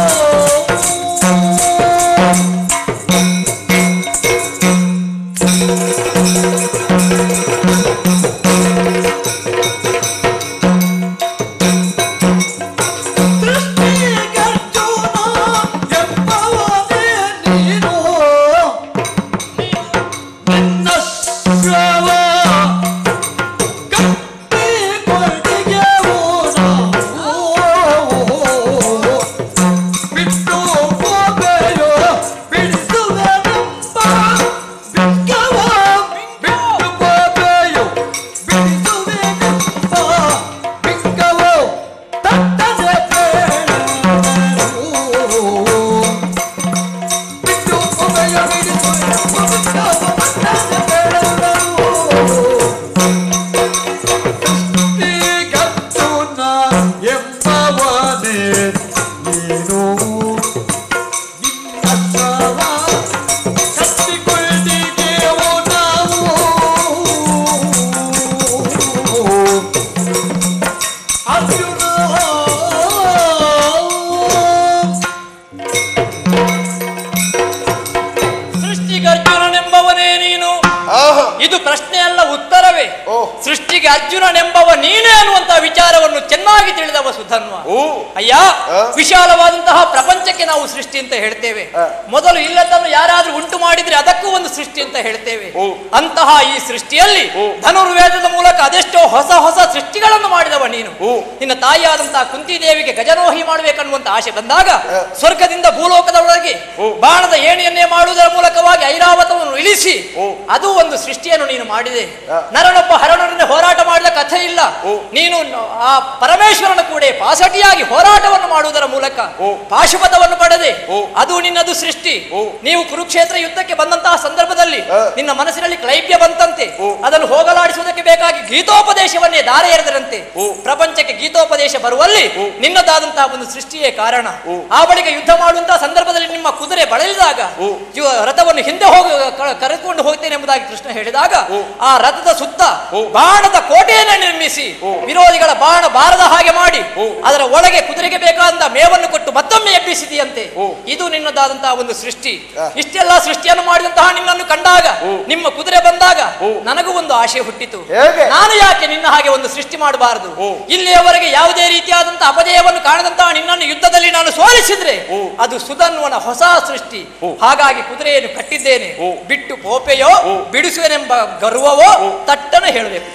ಇದು ಪ್ರಶ್ನೆ ಅಲ್ಲ, ಉತ್ತರವೇ. ಸೃಷ್ಟಿಗೆ ಅರ್ಜುನನೆಂಬವ ನೀನೇ ಅನ್ನುವಂತ ವಿಚಾರವನ್ನು ಚೆನ್ನಾಗಿ ತಿಳಿದವ ಸುಧನ್ವ. ಅಯ್ಯ, ವಿಶಾಲವಾದಂತಹ ಪ್ರಪಂಚಕ್ಕೆ ನಾವು ಸೃಷ್ಟಿ ಅಂತ ಹೇಳ್ತೇವೆ. ಮೊದಲು ಇಲ್ಲದನ್ನು ಯಾರಾದ್ರೂ ಉಂಟು ಮಾಡಿದ್ರೆ ಅದಕ್ಕೂ ಒಂದು ಸೃಷ್ಟಿ ಅಂತ ಹೇಳ್ತೇವೆ. ಅಂತಹ ಈ ಸೃಷ್ಟಿಯಲ್ಲಿ ಧನುರ್ವೇದದ ಮೂಲಕ ಅದೆಷ್ಟೋ ಹೊಸ ಹೊಸ ಸೃಷ್ಟಿಗಳನ್ನು ಮಾಡಿದವ ನೀನು. ನಿನ್ನ ತಾಯಿಯಾದಂತಹ ಕುಂತಿದೇವಿಗೆ ಗಜರೋಹಿ ಮಾಡಬೇಕನ್ನುವಂತ ಆಸೆ ಬಂದಾಗ ಸ್ವರ್ಗದಿಂದ ಭೂಲೋಕದ ಒಳಗೆ ಬಾಣದ ಏಣಿಯನ್ನೇ ಮಾಡುವುದರ ಮೂಲಕವಾಗಿ ಐರಾವತವನ್ನು ಇಳಿಸಿ ಅದು ಒಂದು ಸೃಷ್ಟಿಯನ್ನು ನೀನು ಮಾಡಿದೆ. ನರನೊಬ್ಬ ಹರಣರನ್ನೇ ಹೋರಾಟ ಮಾಡಿದ ಕಥೆ ಇಲ್ಲ. ನೀನು ಆ ಪರಮೇಶ್ವರನ ಕೂಡ ಪಾಸಟಿಯಾಗಿ ಹೋರಾಟವನ್ನು ಮಾಡುವುದರ ಮೂಲಕ ಪಾಶುಪತವನ್ನು ಪಡೆದೆ. ಅದು ನಿನ್ನದು ಸೃಷ್ಟಿ. ನೀವು ಕುರುಕ್ಷೇತ್ರ ಯುದ್ಧಕ್ಕೆ ಬಂದಂತಹ ಸಂದರ್ಭದಲ್ಲಿ ನಿನ್ನ ಮನಸ್ಸಿನಲ್ಲಿ ಕ್ಲೈಬ್ಯ ಬಂತಂತೆ. ಅದನ್ನು ಹೋಗಲಾಡಿಸುವುದಕ್ಕೆ ಬೇಕಾಗಿ ಗೀತೋಪದೇಶವನ್ನೇ ದಾರೆ ಎರೆದರಂತೆ. ಪ್ರಪಂಚಕ್ಕೆ ಗೀತೋಪದೇಶ ಬರುವಲ್ಲಿ ನಿನ್ನದಾದಂತಹ ಒಂದು ಸೃಷ್ಟಿಯೇ ಕಾರಣ. ಆ ಬಳಿಕ ಯುದ್ಧ ಮಾಡುವಂತಹ ಸಂದರ್ಭದಲ್ಲಿ ನಿಮ್ಮ ಕುದುರೆ ಬಳಲಿದಾಗ ರಥವನ್ನು ಹಿಂದೆ ಕರೆದುಕೊಂಡು ಹೋಗ್ತೇನೆ ಎಂಬುದಾಗಿ ಕೃಷ್ಣ ಹೇಳಿದಾಗ ಆ ರಥದ ಸುತ್ತ ಬಾಣದ ಕೋಟೆಯನ್ನು ನಿರ್ಮಿಸಿ ವಿರೋಧಿಗಳ ಬಾಣ ಬಾರದ ಹಾಗೆ ಮಾಡಿ ಅದರ ಒಳಗೆ ಕುದುರೆಗೆ ಬೇಕಾದ ಮೇವನ್ನು ಕೊಟ್ಟು ಮತ್ತೊಮ್ಮೆ ಎಬ್ಬಿಸಿದೆಯಂತೆ. ಇದು ನಿನ್ನದಾದಂತಹ ಒಂದು ಸೃಷ್ಟಿ. ಇಷ್ಟೆಲ್ಲ ಸೃಷ್ಟಿಯನ್ನು ಮಾಡಿದಂತಹ ನಿನ್ನನ್ನು ಕಂಡಾಗ, ನಿಮ್ಮ ಕುದುರೆ ಬಂದಾಗ ನನಗೂ ಒಂದು ಆಶೆ ಹುಟ್ಟಿತು. ನಾನು ಯಾಕೆ ನಿನ್ನ ಹಾಗೆ ಒಂದು ಸೃಷ್ಟಿ ಮಾಡಬಾರದು? ಇಲ್ಲಿಯವರೆಗೆ ಯಾವುದೇ ರೀತಿಯಾದಂತಹ ಅಪಜಯವನ್ನು ಕಾಣದಂತಹ ನಿನ್ನನ್ನು ಯುದ್ಧದಲ್ಲಿ ನಾನು ಸೋಲಿಸಿದ್ರೆ ಅದು ಸುಧನ್ವನ ಹೊಸ ಸೃಷ್ಟಿ. ಹಾಗಾಗಿ ಕುದುರೆಯನ್ನು ಕಟ್ಟಿದ್ದೇನೆ. ಬಿಟ್ಟು ಪೋಪೆಯೋ ಬಿಡಿಸುವೆನೆಂಬ ಗರ್ವವೋ ತಟ್ಟನೆ ಹೇಳಬೇಕು.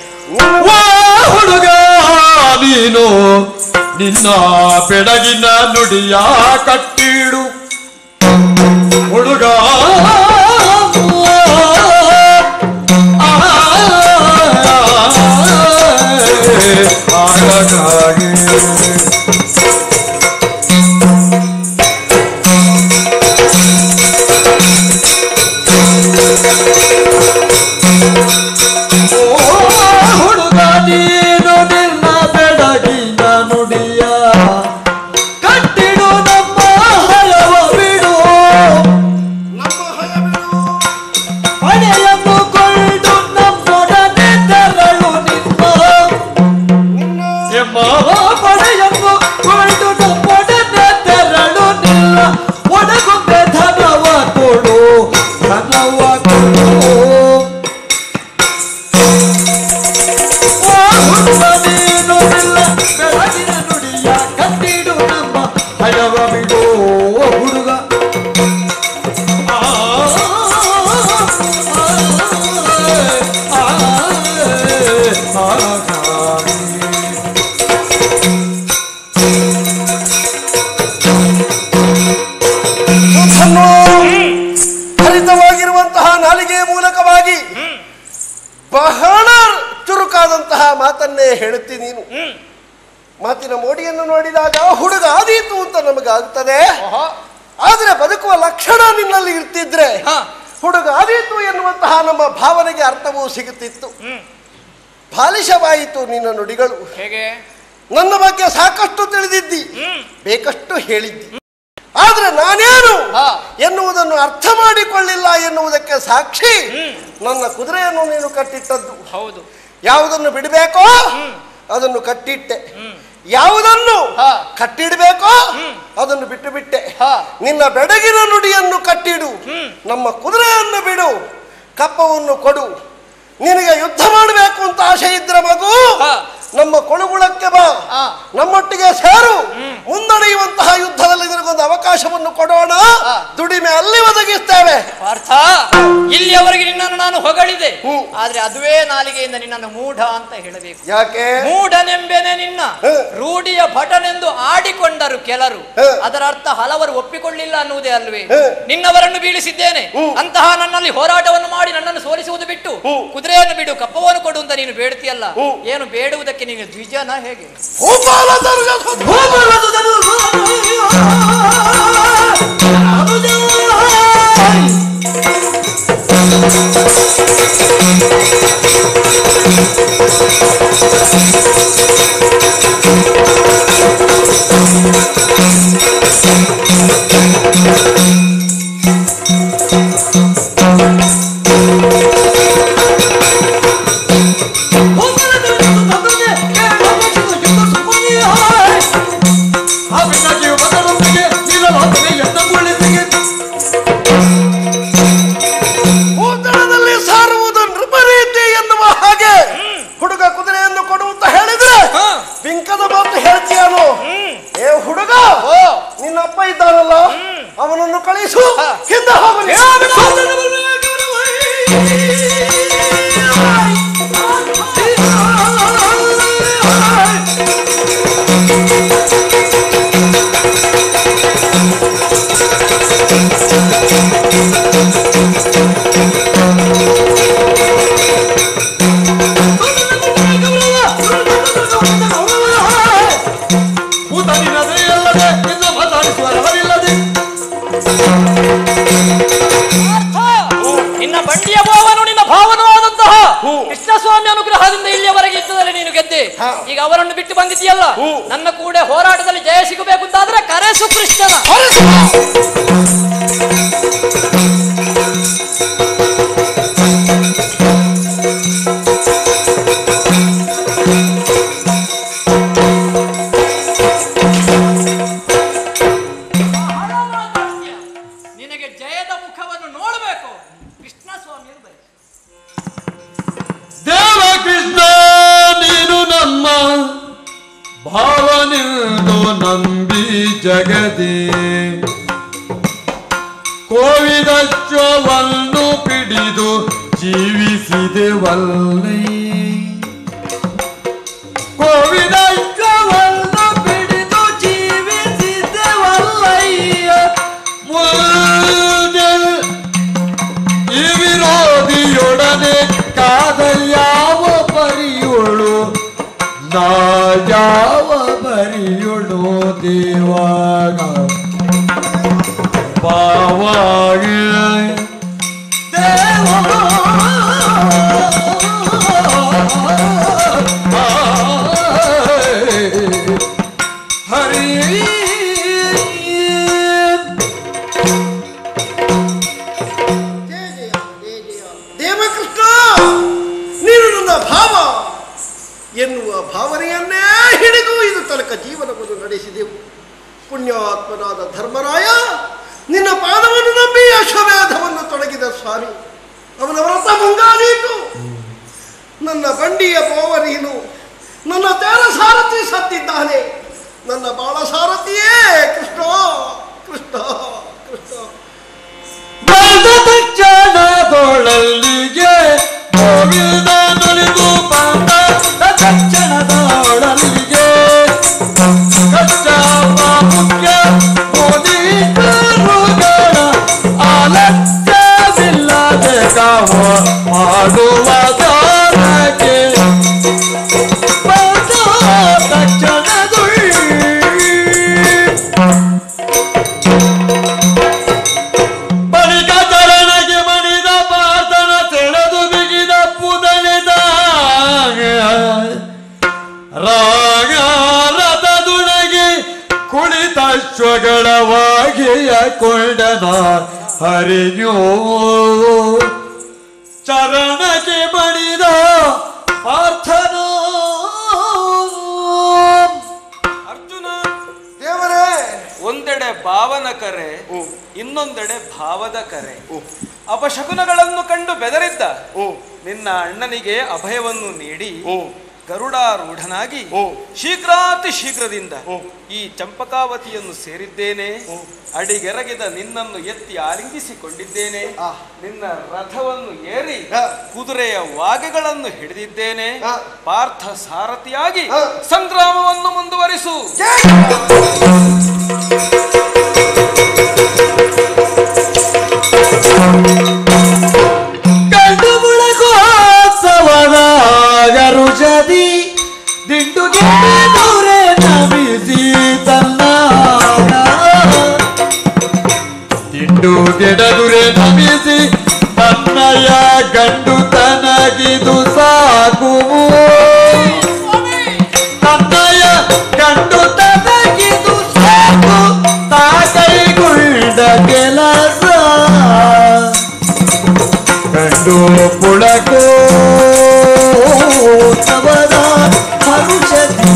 ಹುಡುಗ ನೀನು ನಿನ್ನ ಬೆಳಗಿನ ನುಡಿಯ ಕಟ್ಟಿಡು ಹುಡುಗ. ಹುಡುಗ ನೀನು ನಿನ್ನ ಬೆಳಗಿನ ನುಡಿಯ ಕಟ್ಟಿಡು ನಮ್ಮ ಹಯವ ಬಿಡು ಪಡೆಯನ್ನು ಕೊಂಡು ನಮ್ಮೊಡನೆ ತೆರಳು ನಿಮ್ಮ ಎಮ್ಮ ಪಡೆಯನ್ನು ಕೊಂಡು ನಮ್ಮೊಡನೆ ತೆರಳು ನಿಲ್ಲ ಒಡಗೊಂಬೆ ಧನವ ಕೊಡು ಧನವ ಕೊಡು. ನೀನು ನಿಲ್ಲ ಬೆಳಗಿನ ನುಡಿಯ ಕಟ್ಟಿಡು ನಮ್ಮ ಹಯವ ಬಿಡು ಹುಡುಗ. ಹರಿತವಾಗಿರುವಂತಹ ನಾಲಿಗೆಯ ಮೂಲಕವಾಗಿ ಬಹಳ ಚುರುಕಾದಂತಹ ಮಾತನ್ನೇ ಹೇಳುತ್ತಿ ನೀನು. ಮಾತಿನ ಮೋಡಿಯನ್ನು ನೋಡಿದಾಗ ಹುಡುಗ ಆದೀತು ಅಂತ ನಮಗಾಗುತ್ತದೆ. ಆದರೆ ಬದುಕುವ ಲಕ್ಷಣ ನಿನ್ನಲ್ಲಿ ಇರ್ತಿದ್ರೆ ಹುಡುಗ ಆದೀತು ಎನ್ನುವಂತಹ ನಮ್ಮ ಭಾವನೆಗೆ ಅರ್ಥವೂ ಸಿಗುತ್ತಿತ್ತು. ಬಾಲಿಶವಾಯಿತು ನಿನ್ನ ನುಡಿಗಳು. ನನ್ನ ಬಗ್ಗೆ ಸಾಕಷ್ಟು ತಿಳಿದಿದ್ದಿ, ಬೇಕಷ್ಟು ಹೇಳಿದ್ದಿ. ಆದ್ರೆ ನಾನೇನು ಎನ್ನುವುದನ್ನು ಅರ್ಥ ಮಾಡಿಕೊಳ್ಳಿಲ್ಲ ಎನ್ನುವುದಕ್ಕೆ ಸಾಕ್ಷಿ ನನ್ನ ಕುದುರೆಯನ್ನು ನೀನು ಕಟ್ಟಿಟ್ಟದ್ದು. ಹೌದು, ಯಾವುದನ್ನು ಬಿಡಬೇಕೋ ಅದನ್ನು ಕಟ್ಟಿಟ್ಟೆ, ಯಾವುದನ್ನು ಕಟ್ಟಿಡಬೇಕೋ ಅದನ್ನು ಬಿಟ್ಟು ಬಿಟ್ಟೆ. ನಿನ್ನ ಬೆಡಗಿನ ನುಡಿಯನ್ನು ಕಟ್ಟಿಡು, ನಮ್ಮ ಕುದುರೆಯನ್ನು ಬಿಡು, ಕಪ್ಪವನ್ನು ಕೊಡು. ನಿನಗೆ ಯುದ್ಧ ಮಾಡಬೇಕು ಅಂತ ಆಸೆ ಇದ್ರೆ ಮಗು ನಮ್ಮ ಕೊಳುಗುಳಕ್ಕೆ ಬಾ, ನಮ್ಮೊಟ್ಟಿಗೆ ಸೇರು. ಮುಂದಡೆಯುವಂತಹ ಯುದ್ಧದಲ್ಲಿ ನಿನಗೊಂದು ಅವಕಾಶವನ್ನು ಕೊಡೋಣ, ದುಡಿಮೆ ಅಲ್ಲಿ ಒದಗಿಸ್ತೇವೆ. ಪಾರ್ಥ, ಇಲ್ಲಿಯವರೆಗೆ ನಿನ್ನನ್ನು ನಾನು ಹೊಗಳಿದೆ, ಆದ್ರೆ ಅದುವೇ ನಾಲಿಗೆಯಿಂದ ನಿನ್ನನ್ನು ಮೂಢ ಅಂತ ಹೇಳಬೇಕು. ಯಾಕೆ? ಮೂಢನೆಂಬೆನೆ ನಿನ್ನ ರೂಢಿಯ ಭಟನೆಂದು ಆಡಿಕೊಂಡರು ಕೆಲರು, ಅದರ ಅರ್ಥ ಹಲವರು ಒಪ್ಪಿಕೊಳ್ಳಿಲ್ಲ ಅನ್ನುವುದೇ ಅಲ್ವೇ? ನಿನ್ನವರನ್ನು ಬೀಳಿಸಿದ್ದೇನೆ, ಅಂತಹ ನನ್ನಲ್ಲಿ ಹೋರಾಟವನ್ನು ಮಾಡಿ ನನ್ನನ್ನು ಸೋಲಿಸುವುದು ಬಿಟ್ಟು ಕುದುರೆಯನ್ನು ಬಿಡು, ಕಪ್ಪವನ್ನು ಕೊಡು ಅಂತ ನೀನು ಬೇಡ್ತೀಯಲ್ಲ, ಏನು ಬೇಡುವುದಕ್ಕೆ ನೀನು ದ್ವಿಜನ ಹೇಗೆ? ಭೂತಳದಲ್ಲಿ ಸಾರುವುದು ನೃಪರೀತಿ ಎನ್ನುವ ಹಾಗೆ ಹುಡುಗ ಕುದುರೆಯನ್ನು ಕೊಡು ಅಂತ ಹೇಳಿದ್ರೆ ಬಿಂಕದ ಮಾತು ಹೇಳ್ತೀಯಾನು? ಏ ಹುಡುಗ, ನಿನ್ನಪ್ಪ ಇದ್ದಾನಲ್ಲ, ಅವನನ್ನು ಕಳಿಸು, ಹಿಂದೆ ಹೋಗಲಿ. ನಿನ್ನ ಬಂಡಿಯ ಭಾವನು ನಿನ್ನ ಭಾವನೂ ಆದಂತಹ ಕೃಷ್ಣಸ್ವಾಮಿ ಅನುಗ್ರಹದಿಂದ ಇಲ್ಲಿಯವರೆಗೆ ಯುದ್ಧದಲ್ಲಿ ನೀನು ಗೆದ್ದೆ. ಈಗ ಅವರನ್ನು ಬಿಟ್ಟು ಬಂದಿದ್ದೀಯಲ್ಲ, ನನ್ನ ಕೂಡ ಹೋರಾಟದಲ್ಲಿ ಜಯ ಸಿಗಬೇಕು ಅಂತಾದ್ರೆ ಕರೆಸು ಕೃಷ್ಣನ. ನಿನಗೆ ಜಯದ ಮುಖವನ್ನು ನೋಡಬೇಕು, ಕೃಷ್ಣಸ್ವಾಮಿಯನ್ನು ಬರೀ. ದೇವ ಕೃಷ್ಣ ನೀನು ನಮ್ಮ ಭಾವನೆಂದು ನಂಬಿ ಜಗದಿ ಕೋವಿದಶ್ವವನ್ನು ಪಿಡಿದು ಜೀವಿಸಿದೆವಲ್ಲೈ. ಕೋವಿದಶ್ವವನ್ನು ಪಿಡಿದು ಜೀವಿಸಿದೆವಲ್ಲಯ್ಯ. ಈ ವಿರೋಧಿಯೊಡನೆ ಕಾದ ಯಾವ ಪರಿಯೋಳು, ನಾ ಯಾವ ಪರಿಯೋಳು ದೇವಾಗ ಪಾವಾಗ ದೇವ ಹರಿ. ದೇವಕೃಷ್ಣ, ನೀನು ನನ್ನ ಭಾವ ಎನ್ನುವ ಭಾವನೆಯನ್ನೇ ಹಿಡಿದು ಇದು ತನಕ ಜೀವನವನ್ನು ನಡೆಸಿದೆವು. ಪುಣ್ಯಾತ್ಮನಾದ ಧರ್ಮರಾಯ ನಿನ್ನ ಪಾದವನ್ನು ನಂಬಿ ಅಶ್ವಮೇಧವನ್ನು ತೊಡಗಿದ ಸ್ವಾಮಿ, ಅವನ ವ್ರತ ಮುಂಗಾದೀತು. ನನ್ನ ಬಂಡಿಯ ಬೋವ ನೀನು, ನನ್ನ ತೇರ ಸಾರಥಿ ಸತ್ತಿದ್ದಾನೆ, ನನ್ನ ಬಾಳ ಸಾರಥಿಯೇ ಕೃಷ್ಣ ಕೃಷ್ಣ ಕೃಷ್ಣ. ತಕ್ಷಣದೊಳಲ್ಲಿಗೆ ಗೋವಿಂದ ನುಲಿದು ಬಂದ ತಕ್ಷಣದೊಳಲ್ಲಿಗೆ ಕಷ್ಟ ಮುಖ್ಯ ಮೋದಿಗಳ ಆಲಸ್ಯವಿಲ್ಲದೆ ಕಾವ ಮಾಡುವ ದಾರಕ್ಕೆ ಬಂದ ತಕ್ಷಣದೊಳ್ಳಿ ಬಳಿಕ ಚರಣಗೆ ಮಣಿದ ಪಾತನ ಸೆಳೆದು ಬಿಗಿದ ಪುದಳಿದ ರಾಗ ರಥದುಳಗೆ ಕುಳಿತಶ್ವಗಳವಾಗಿಯ ಕೊಂಡನ ಹರಿಯೋ ಚರಣಕ್ಕೆ ಮಣಿದ ಪಾರ್ಥನೋ ಭಾವನ ಕರೆ, ಇನ್ನೊಂದೆಡೆ ಭಾವದ ಕರೆ. ಅಪಶಕುನಗಳನ್ನು ಕಂಡು ಬೆದರಿದ್ದ ನಿನ್ನ ಅಣ್ಣನಿಗೆ ಅಭಯವನ್ನು ನೀಡಿ ಗರುಡಾರೂಢನಾಗಿ ಶೀಘ್ರಾತಿ ಶೀಘ್ರದಿಂದ ಈ ಚಂಪಕಾವತಿಯನ್ನು ಸೇರಿದ್ದೇನೆ. ಅಡಿಗೆರಗಿದ ನಿನ್ನನ್ನು ಎತ್ತಿ ಆಲಿಂಗಿಸಿಕೊಂಡಿದ್ದೇನೆ. ನಿನ್ನ ರಥವನ್ನು ಏರಿ ಕುದುರೆಯ ವಾಗೆಗಳನ್ನು ಹಿಡಿದಿದ್ದೇನೆ. ಪಾರ್ಥ ಸಾರಥಿಯಾಗಿ ಸಂಗ್ರಾಮವನ್ನು ಮುಂದುವರಿಸು. ಕಂಡು ಮುಳಗೋತ್ಸವನಾಗರುಷದಿ ದಿಂಡುಗೆ ದೂರೆ ನಮಿಸಿ ತನ್ನ ದಿಂಡುಗೆಡದುರೆ ನಮಿಸಿ ತನ್ನಯ ಗಂಡು ತನಗಿದು ಸಾಕು. ತನ್ನಯ ಗಂಡು ತನಗಿದು ಸಾಕು. ತಾ ಕೈಗೊಂಡ ಕೆಲಸ ಕಂಡು ಪುಳಕೋ ತವದ ಹರುಷದಿ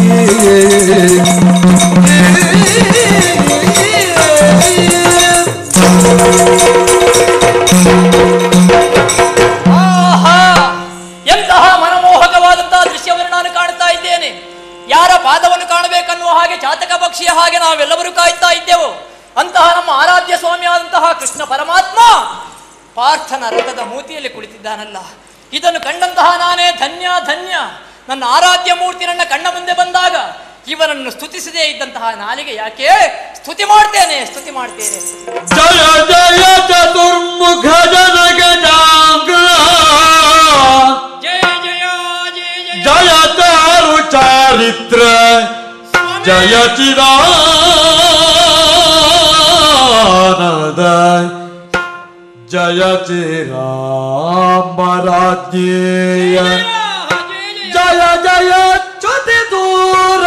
ಎಂತಹ ಮನಮೋಹಕವಾದಂತಹ ದೃಶ್ಯವನ್ನು ನಾನು ಕಾಣ್ತಾ ಇದ್ದೇನೆ. ಯಾರ ಪಾದವನ್ನು ಕಾಣಬೇಕನ್ನುವ ಹಾಗೆ ಚಾತಕ ಪಕ್ಷಿಯ ಹಾಗೆ ನಾವೆಲ್ಲರೂ ಕಾಯ್ತಾ ಇದ್ದೆವು. ಅಂತಹ ನಮ್ಮ ಆರಾಧ್ಯ ಸ್ವಾಮಿಯಾದಂತಹ ಕೃಷ್ಣ ಪರಮಾತ್ಮ ಪಾರ್ಥನ ರಥದ ಮೂತಿಯಲ್ಲಿ ಕುಳಿತಿದ್ದಾನಲ್ಲ, ಇದನ್ನು ಕಂಡಂತಹ ನಾನೇ ಧನ್ಯ ಧನ್ಯ. ನನ್ನ ಆರಾಧ್ಯ ಮೂರ್ತಿ ನನ್ನ ಕಣ್ಣ ಮುಂದೆ ಬಂದಾಗ ಇವನನ್ನು ಸ್ತುತಿಸದೇ ಇದ್ದಂತಹ ನಾಲಿಗೆ ಯಾಕೆ? ಸ್ತುತಿ ಮಾಡ್ತೇನೆ, ಸ್ತುತಿ ಮಾಡ್ತೇನೆ. ಜಯ ಜಯ ಚತುರ್ಮುಖ ಜನ ಗಜಾಂಗ ಜಯ ಜಯ ಜಯ ಜಯ ಜಯ ಚಾರು ಚಾರಿತ್ರ ಜಯ ಚಿರಾನದ ಜಯ ಚಿರಾಂಬರಾಧ್ಯೇಯ ಜಯ ಜಯ ಚ್ಯುತಿ ದೂರ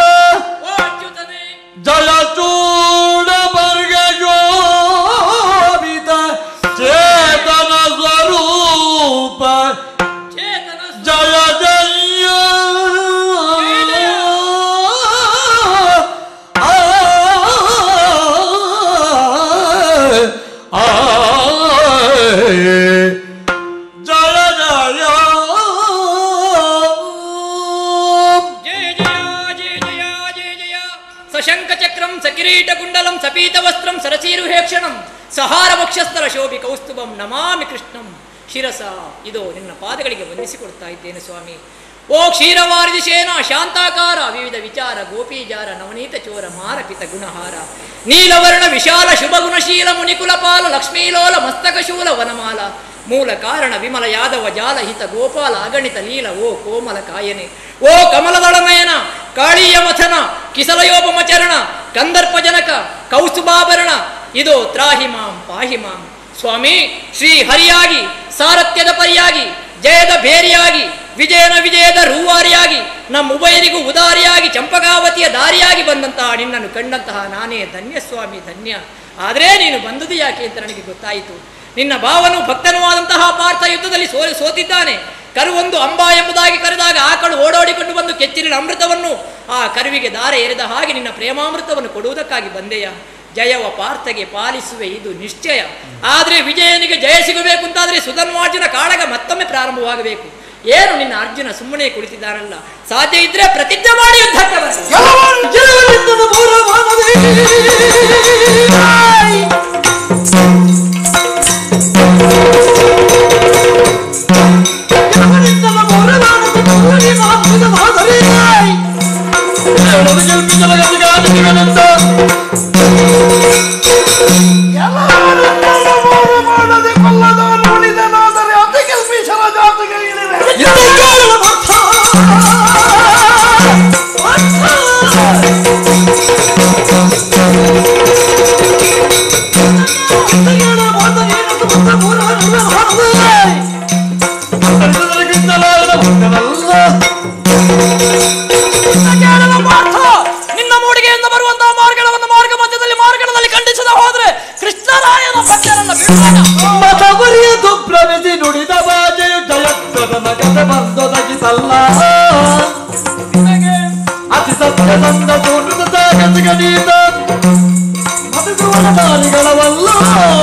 ಜಯ ಚೂಡ ವರ್ಗ ಶೋಭಿತ ಚೇತನ ಸ್ವರೂಪ ಜಯ ಜಯ ಕಿರೀಟಕುಂಡಲಂ ಸಪೀತವಸ್ತ್ರಂ ಸರಸೀರುಹೇಕ್ಷಣಂ ಸಹಾರ ವಕ್ಷಸ್ಥಲ ಶೋಭಿ ಕೌಸ್ತುಭಂ ನಮಾಮಿ ಕೃಷ್ಣಂ ಶಿರಸ. ಇದೋ ನಿನ್ನ ಪಾದಗಳಿಗೆ ವಂದಿಸಿಕೊಡ್ತಾ ಇದ್ದೇನೆ ಸ್ವಾಮಿ. ಓ ಕ್ಷೀರವಾರಿದಿಶೇನ ಶಾಂತಾಕಾರ ವಿವಿಧ ವಿಚಾರ ಗೋಪೀಜಾರ ನವನೀತ ಚೋರ ಮಾರಪಿತ ಗುಣಹಾರ ನೀಲವರ್ಣ ವಿಶಾಲ ಶುಭ ಗುಣಶೀಲ ಮುನಿಕುಲಪಾಲ ಲಕ್ಷ್ಮೀಲೋಲ ಮಸ್ತಕಶೂಲ ವನಮಾಲ ಮೂಲ ಕಾರಣ ವಿಮಲ ಯಾದವ ಜಾಲ ಹಿತ ಗೋಪಾಲ ಅಗಣಿತ ಲೀಲ ಓ ಕೋಮಲ ಕಾಯನೆ ಓ ಕಮಲದಳನಯನ ಕಾಳೀಯ ಮಥನ ಕಿಸಲಯೋಪಮಚರಣ ಕಂದರ್ಪ ಜನಕ ಕೌಸ್ತುಭಾಭರಣ ಇದೋ ತ್ರಾಹಿ ಮಾಂ ಪಾಹಿ ಮಾಂ. ಸ್ವಾಮಿ ಶ್ರೀ ಹರಿಯಾಗಿ ಸಾರಥ್ಯದ ಪರಿಯಾಗಿ ಜಯದ ಭೇರಿಯಾಗಿ ವಿಜಯದ ರೂವಾರಿಯಾಗಿ ನಮ್ಮ ಉಭಯರಿಗೂ ಉದಾರಿಯಾಗಿ ಚಂಪಕಾವತಿಯ ದಾರಿಯಾಗಿ ಬಂದಂತಹ ನಿನ್ನನ್ನು ಕಂಡಂತಹ ನಾನೇ ಧನ್ಯ ಸ್ವಾಮಿ ಧನ್ಯ. ಆದರೆ ನೀನು ಬಂದುದು ಯಾಕೆ ಅಂತ ನನಗೆ ಗೊತ್ತಾಯಿತು. ನಿನ್ನ ಭಾವನು ಭಕ್ತನೂ ಆದಂತಹ ಪಾರ್ಥ ಯುದ್ಧದಲ್ಲಿ ಸೋತಿದ್ದಾನೆ. ಕರುವೊಂದು ಅಂಬಾ ಎಂಬುದಾಗಿ ಕರೆದಾಗ ಆಕಳು ಓಡೋಡಿಕೊಂಡು ಬಂದು ಕೆಚ್ಚಿರಿನ ಅಮೃತವನ್ನು ಆ ಕರುವಿಗೆ ದಾರೆ ಎರೆದ ಹಾಗೆ ನಿನ್ನ ಪ್ರೇಮಾಮೃತವನ್ನು ಕೊಡುವುದಕ್ಕಾಗಿ ಬಂದೆಯ. ಜಯವ ಪಾರ್ಥಗೆ ಪಾಲಿಸುವೆ ಇದು ನಿಶ್ಚಯ. ಆದರೆ ವಿಜಯನಿಗೆ ಜಯ ಸಿಗಬೇಕು ಅಂತಾದರೆ ಸುಧನ್ವಾರ್ಜುನ ಕಾಳಗ ಮತ್ತೊಮ್ಮೆ ಪ್ರಾರಂಭವಾಗಬೇಕು. ಏನು ನಿನ್ನ ಅರ್ಜುನ ಸುಮ್ಮನೆ ಕುಳಿತಿದ್ದಾನಲ್ಲ, ಸಾಧ್ಯ ಇದ್ರೆ ಪ್ರತಿಜ್ಞೆ ಮಾಡಿ ಯುದ್ಧಕ್ಕೆ ನಿನ್ನ ಮೂಡಿಗೆಯಿಂದ ಬರುವಂತಹ ಮಾರ್ಗವನ್ನು ಮಾರ್ಗ ಮಧ್ಯದಲ್ಲಿ ಖಂಡಿಸದ ಹೋದ್ರೆ ಕೃಷ್ಣರಾಯನ ಭಕ್ತರನ್ನ ಪ್ರಮಿಸಿ ನುಡಿದ ಬಾಜೆಯು ಜಯತ್ವದ ಕಥೆ ಬಂದೊದಗಿಸಲ್ಲ ಅತಿ ಸತ್ಯದಂದ ತೋಟದ ಸಾಗಸಿಗನೀತ ಮಧುಗುಣ ನಾರಿಗಳವಲ್ಲ.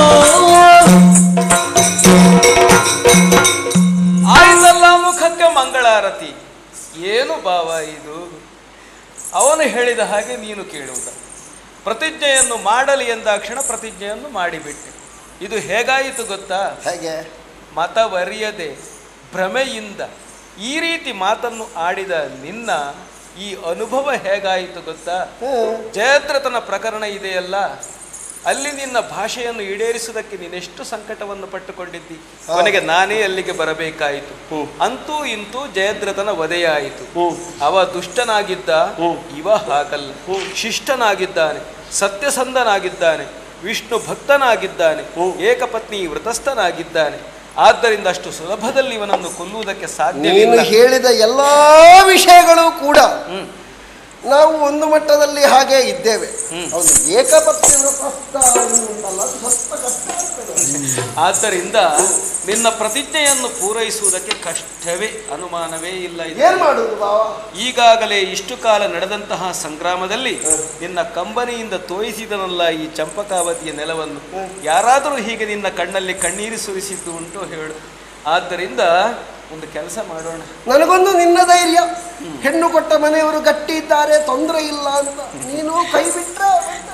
ಆಯ್ತಲ್ಲ ಮುಖಕ್ಕೆ ಮಂಗಳಾರತಿ. ಏನು ಭಾವ ಇದು? ಅವನು ಹೇಳಿದ ಹಾಗೆ ನೀನು ಕೇಳುವುದ? ಪ್ರತಿಜ್ಞೆಯನ್ನು ಮಾಡಲಿ ಎಂದಾಕ್ಷಣ ಪ್ರತಿಜ್ಞೆಯನ್ನು ಮಾಡಿಬಿಟ್ಟೆ. ಇದು ಹೇಗಾಯಿತು ಗೊತ್ತಾ? ಹೇಗೆ? ಮತವರಿಯದೆ ಭ್ರಮೆಯಿಂದ ಈ ರೀತಿ ಮಾತನ್ನು ಆಡಿದ ನಿನ್ನ ಈ ಅನುಭವ ಹೇಗಾಯಿತು ಗೊತ್ತಾ? ಜಯದ್ರಥನ ಪ್ರಕರಣ ಇದೆಯಲ್ಲ, ಅಲ್ಲಿ ನಿನ್ನ ಭಾಷೆಯನ್ನು ಈಡೇರಿಸುವುದಕ್ಕೆ ನೀನೆಷ್ಟು ಸಂಕಟವನ್ನು ಪಟ್ಟುಕೊಂಡಿದ್ದಿ. ಕೊನೆಗೆ ನಾನೇ ಅಲ್ಲಿಗೆ ಬರಬೇಕಾಯಿತು. ಅಂತೂ ಇಂತೂ ಜಯದ್ರಥನ ವಧೆಯಾಯಿತು. ಅವ ದುಷ್ಟನಾಗಿದ್ದ, ಇವ ಹಾಗಲ್ಲ. ಶಿಷ್ಟನಾಗಿದ್ದಾನೆ, ಸತ್ಯಸಂಧನಾಗಿದ್ದಾನೆ, ವಿಷ್ಣು ಭಕ್ತನಾಗಿದ್ದಾನೆ, ಏಕಪತ್ನಿ ವೃತಸ್ಥನಾಗಿದ್ದಾನೆ. ಆದ್ದರಿಂದ ಅಷ್ಟು ಸುಲಭದಲ್ಲಿ ಇವನನ್ನು ಕೊಲ್ಲುವುದಕ್ಕೆ ಸಾಧ್ಯವಿಲ್ಲ. ನೀನು ಹೇಳಿದ ಎಲ್ಲಾ ವಿಷಯಗಳು ಕೂಡ ನಾವು ಒಂದು ಮಟ್ಟದಲ್ಲಿ ಹಾಗೆ ಇದ್ದೇವೆ. ಹೌದು, ಏಕಪತ್ನಿ ವ್ರತಸ್ಥ ಉಂಟಲ್ಲ, ಅದು ಸ್ವಲ್ಪ ಕಷ್ಟ ಆಗ್ತದೆ. ಆದ್ದರಿಂದ ನಿನ್ನ ಪ್ರತಿಜ್ಞೆಯನ್ನು ಪೂರೈಸುವುದಕ್ಕೆ ಕಷ್ಟವೇ, ಅನುಮಾನವೇ ಇಲ್ಲ. ಏನ್ ಮಾಡುವುದು ಬಾವ? ಈಗಾಗಲೇ ಇಷ್ಟು ಕಾಲ ನಡೆದಂತಹ ಸಂಗ್ರಾಮದಲ್ಲಿ ನಿನ್ನ ಕಂಬನಿಯಿಂದ ತೋಯಿಸಿದನಲ್ಲ ಈ ಚಂಪಕಾವತಿಯ ನೆಲವನ್ನು. ಯಾರಾದರೂ ಹೀಗೆ ನಿನ್ನ ಕಣ್ಣಲ್ಲಿ ಕಣ್ಣೀರು ಸುರಿಸಿದ್ದು ಉಂಟು ಹೇಳು. ಆದ್ದರಿಂದ ಒಂದು ಕೆಲಸ ಮಾಡೋಣ. ನನಗೊಂದು ನಿನ್ನ ಧೈರ್ಯ, ಹೆಣ್ಣು ಕೊಟ್ಟ ಮನೆಯವರು ಗಟ್ಟಿ ಇದ್ದಾರೆ, ತೊಂದರೆ ಇಲ್ಲ ಅಂತ. ನೀನು ಕೈ ಬಿಟ್ರೆ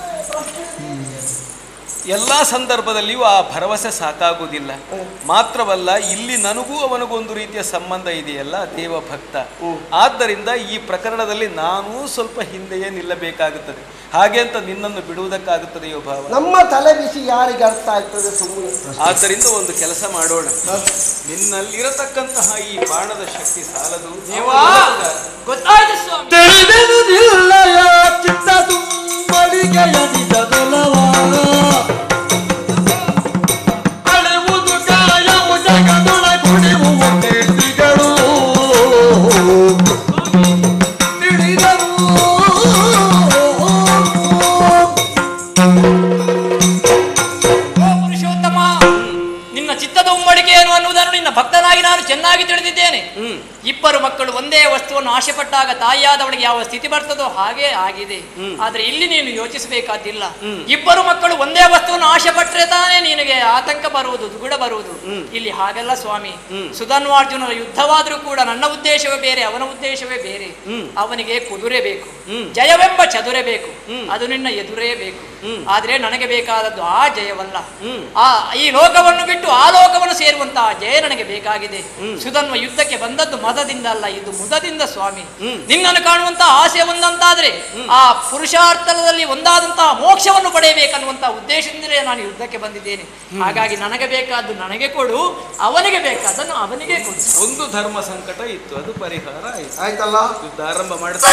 ಎಲ್ಲ ಸಂದರ್ಭದಲ್ಲಿಯೂ ಆ ಭರವಸೆ ಸಾಕಾಗುವುದಿಲ್ಲ. ಮಾತ್ರವಲ್ಲ, ಇಲ್ಲಿ ನನಗೂ ಅವನಿಗೂ ಒಂದು ರೀತಿಯ ಸಂಬಂಧ ಇದೆಯಲ್ಲ, ದೇವಭಕ್ತ. ಆದ್ದರಿಂದ ಈ ಪ್ರಕರಣದಲ್ಲಿ ನಾನೂ ಸ್ವಲ್ಪ ಹಿಂದೆಯೇ ನಿಲ್ಲಬೇಕಾಗುತ್ತದೆ. ಹಾಗೆ ಅಂತ ನಿನ್ನನ್ನು ಬಿಡುವುದಕ್ಕಾಗುತ್ತದೆಯೋ ಭಾವ? ನಮ್ಮ ತಲೆ ಬಿಸಿ ಯಾರಿಗೆ ಅರ್ಥ ಆಗ್ತದೆ ಸುಮ್ಮನೆ. ಆದ್ದರಿಂದ ಒಂದು ಕೆಲಸ ಮಾಡೋಣ. ನಿನ್ನಲ್ಲಿರತಕ್ಕಂತಹ ಈ ಬಾಣದ ಶಕ್ತಿ ಸಾಲದು. ಗೊತ್ತಾಯ್ತು ಸ್ವಾಮಿ. ತಿಳಿದೆನು ನಿಲ್ಲಯ ಚಿತ್ತ ತುಂಬಳಿಗೆ ಎನಿಸದೊಲವ. ಅಳೆವುದು ಕಾಯವು ಜಗದೊಳ ಕುಡಿಯುವ ಕೀರ್ತಿಗಳು. ತಿಳಿದರು ಪುರುಷೋತ್ತಮ, ನಿನ್ನ ಚಿತ್ತದ ಉಮ್ಮಡಿಕೆ ಏನು ಅನ್ನುವುದನ್ನು ನಿನ್ನ ಭಕ್ತನಾಗಿ ನಾನು ಚೆನ್ನಾಗಿ ತಿಳಿದಿದ್ದೇನೆ. ಇಬ್ಬರು ಮಕ್ಕಳು ಒಂದೇ ವಸ್ತುವನ್ನು ಆಶೆ ಪಟ್ಟಾಗ ತಾಯಿಯಾದವಳಿಗೆ ಯಾವ ಸ್ಥಿತಿ ಬರ್ತದೋ ಹಾಗೆ ಆಗಿದೆ. ಆದ್ರೆ ಇಲ್ಲಿ ನೀನು ಯೋಚಿಸಬೇಕಾದಿಲ್ಲ. ಇಬ್ಬರು ಮಕ್ಕಳು ಒಂದೇ ವಸ್ತುವನ್ನು ಆಶೆ ಪಟ್ಟರೆ ತಾನೇ ನಿನಗೆ ಆತಂಕ ಬರುವುದು, ದುಗುಡ ಬರುವುದು. ಇಲ್ಲಿ ಹಾಗೆಲ್ಲ ಸ್ವಾಮಿ. ಸುಧನ್ವಾರ್ಜುನರ ಯುದ್ಧವಾದರೂ ಕೂಡ ನನ್ನ ಉದ್ದೇಶವೇ ಬೇರೆ, ಅವನ ಉದ್ದೇಶವೇ ಬೇರೆ. ಅವನಿಗೆ ಕುದುರೆ ಬೇಕು, ಜಯವೆಂಬ ಚದುರೆ ಬೇಕು, ಅದು ನಿನ್ನ ಎದುರೇ ಬೇಕು. ಆದ್ರೆ ನನಗೆ ಬೇಕಾದದ್ದು ಆ ಜಯವಲ್ಲ, ಈ ಲೋಕವನ್ನು ಬಿಟ್ಟು ಆ ಲೋಕವನ್ನು ಸೇರುವಂತಹ ಜಯ ನನಗೆ ಬೇಕಾಗಿದೆ. ಸುಧನ್ವ ಯುದ್ಧಕ್ಕೆ ಬಂದದ್ದು ಮದದಿಂದ ಅಲ್ಲ, ಇದು ಮುದದಿಂದ ಸ್ವಾಮಿ. ನಿನ್ನನ್ನು ಕಾಣುವಂತಹ ಆಸೆ ಒಂದಂತಾದ್ರೆ ಆ ಪುರುಷಾರ್ಥದಲ್ಲಿ ಒಂದಾದಂತಹ ಮೋಕ್ಷವನ್ನು ಪಡೆಯಬೇಕನ್ನುವಂತಹ ಉದ್ದೇಶದಿಂದಲೇ ನಾನು ಯುದ್ಧಕ್ಕೆ ಬಂದಿದ್ದೇನೆ. ಹಾಗಾಗಿ ನನಗೆ ಬೇಕಾದ್ದು ನನಗೆ ಕೊಡು, ಅವನಿಗೆ ಬೇಕಾದನ್ನು ಅವನಿಗೆ ಕೊಡು. ಒಂದು ಧರ್ಮ ಸಂಕಟ ಇತ್ತು, ಅದು ಪರಿಹಾರ ಆಯ್ತು. ಆಯ್ತಲ್ಲ, ಯುದ್ಧ ಆರಂಭ ಮಾಡ್ತಾ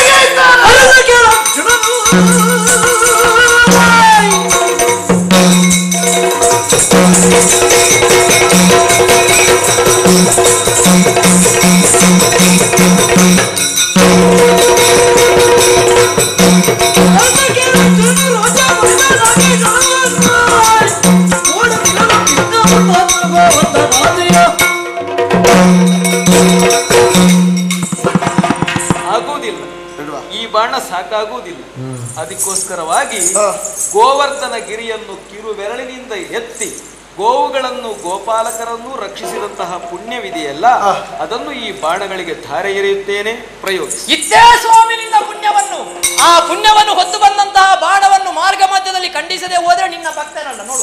ಆಗುವುದಿಲ್ಲ, ಈ ಬಾಣ ಸಾಕಾಗುವುದಿಲ್ಲ. ಅದಕ್ಕೋಸ್ಕರವಾಗಿ ಗೋವರ್ಧನ ಗಿರಿಯನ್ನು ಕಿರು ಬೆರಳಿನಿಂದ ಎತ್ತಿ ಗೋವುಗಳನ್ನು ಗೋಪಾಲಕರನ್ನು ರಕ್ಷಿಸಿದಂತಹ ಪುಣ್ಯವಿದೆಯಲ್ಲ, ಅದನ್ನು ಈ ಬಾಣಗಳಿಗೆ ಧಾರೆ ಎರೆಯುತ್ತೇನೆ, ಪ್ರಯೋಗಿಸಿ. ಇತ್ತೇ ಸ್ವಾಮಿನಿಂದ ಪುಣ್ಯವನ್ನು, ಆ ಪುಣ್ಯವನ್ನು ಹೊತ್ತು ಬಂದಂತಹ ಬಾಣವನ್ನು ಮಾರ್ಗ ಮಧ್ಯದಲ್ಲಿ ಖಂಡಿಸದೆ ಹೋದ್ರೆ ನಿನ್ನ ಭಕ್ತನಲ್ಲ. ನೋಡುವ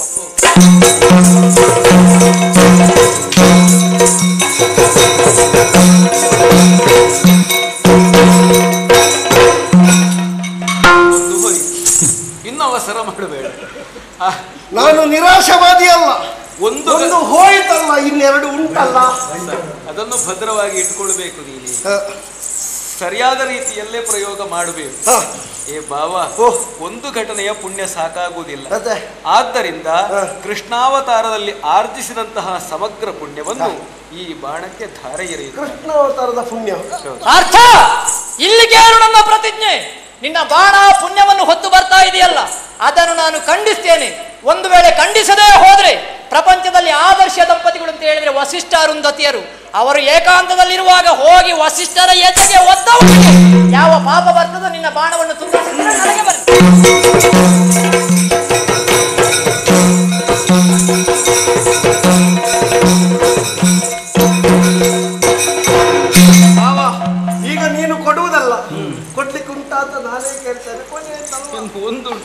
ಇನ್ನು ಅವಸರ ಮಾಡಬೇಡ. ನಾನು ನಿರಾಶವಾದಿ ಅಲ್ಲ. ಒಂದು ಹೋಯ್ತಲ್ಲ, ಇನ್ನೆರಡು ಉಂಟಲ್ಲ, ಅದನ್ನು ಭದ್ರವಾಗಿ ಇಟ್ಕೊಳ್ಬೇಕು. ನೀನು ಸರಿಯಾದ ರೀತಿಯಲ್ಲೇ ಪ್ರಯೋಗ ಮಾಡಬೇಕು. ಏ ಬಾವ, ಒಂದು ಘಟನೆಯ ಪುಣ್ಯ ಸಾಕಾಗುವುದಿಲ್ಲ. ಆದ್ದರಿಂದ ಕೃಷ್ಣಾವತಾರದಲ್ಲಿ ಆರ್ಜಿಸಿದಂತಹ ಸಮಗ್ರ ಪುಣ್ಯವನ್ನು ಈ ಬಾಣಕ್ಕೆ ಧಾರೆ ಎರೆಯುವುದು. ಕೃಷ್ಣಾವತಾರದ ಪುಣ್ಯ ಅರ್ಥ ಇಲ್ಲಿಗೆ ನನ್ನ ಪ್ರತಿಜ್ಞೆ. ನಿನ್ನ ಬಾಣ ಪುಣ್ಯವನ್ನು ಹೊತ್ತು ಬರ್ತಾ ಇದೆಯಲ್ಲ, ಅದನ್ನು ನಾನು ಖಂಡಿಸ್ತೇನೆ. ಒಂದು ವೇಳೆ ಖಂಡಿಸದೇ ಹೋದ್ರೆ ಪ್ರಪಂಚದಲ್ಲಿ ಆದರ್ಶ ದಂಪತಿಗಳು ಅಂತ ಹೇಳಿದ್ರೆ ವಸಿಷ್ಠ ಅರುಂಧತಿಯರು, ಅವರು ಏಕಾಂತದಲ್ಲಿರುವಾಗ ಹೋಗಿ ವಸಿಷ್ಠರ ಎದೆಗೆ ಒದ್ದವರಿಗೆ ಯಾವ ಪಾಪ ಬರ್ತದೋ ನಿನ್ನ ಬಾಣವನ್ನು ತುಂಬಿಸಿದ್ರೆ ನನಗೆ ಬರ್ತದೆ.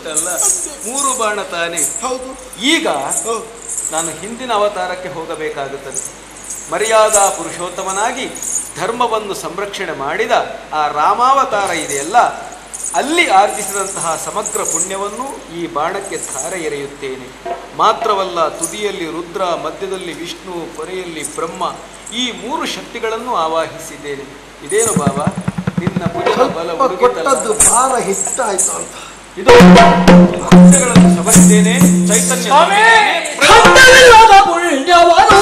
ಉಂಟಲ್ಲ 3 ಬಾಣ ತಾನೆ. ಹೌದು. ಈಗ ನಾನು ಹಿಂದಿನ ಅವತಾರಕ್ಕೆ ಹೋಗಬೇಕಾಗುತ್ತದೆ. ಮರ್ಯಾದಾ ಪುರುಷೋತ್ತಮನಾಗಿ ಧರ್ಮವನ್ನು ಸಂರಕ್ಷಣೆ ಮಾಡಿದ ಆ ರಾಮಾವತಾರ ಇದೆಯಲ್ಲ, ಅಲ್ಲಿ ಆರ್ಜಿಸಿದಂತಹ ಸಮಗ್ರ ಪುಣ್ಯವನ್ನು ಈ ಬಾಣಕ್ಕೆ ಧಾರೆ ಎರೆಯುತ್ತೇನೆ. ಮಾತ್ರವಲ್ಲ, ತುದಿಯಲ್ಲಿ ರುದ್ರ, ಮಧ್ಯದಲ್ಲಿ ವಿಷ್ಣು, ಕೊನೆಯಲ್ಲಿ ಬ್ರಹ್ಮ, ಈ 3 ಶಕ್ತಿಗಳನ್ನು ಆವಾಹಿಸಿದ್ದೇನೆ. ಇದೇನು ಬಾಬಾ ನಿನ್ನ ಭುಜದ ಬಲ ಕೊಟ್ಟದ್ದು ಭಾರ ಹಿಟ್ಟಾಯ್ತು ಅಂತ. ಇದು ಪುಣ್ಯಗಳನ್ನು ಸವರಿದ್ದೇನೆ. ಚೈತನ್ಯ ಪುಣ್ಯವರು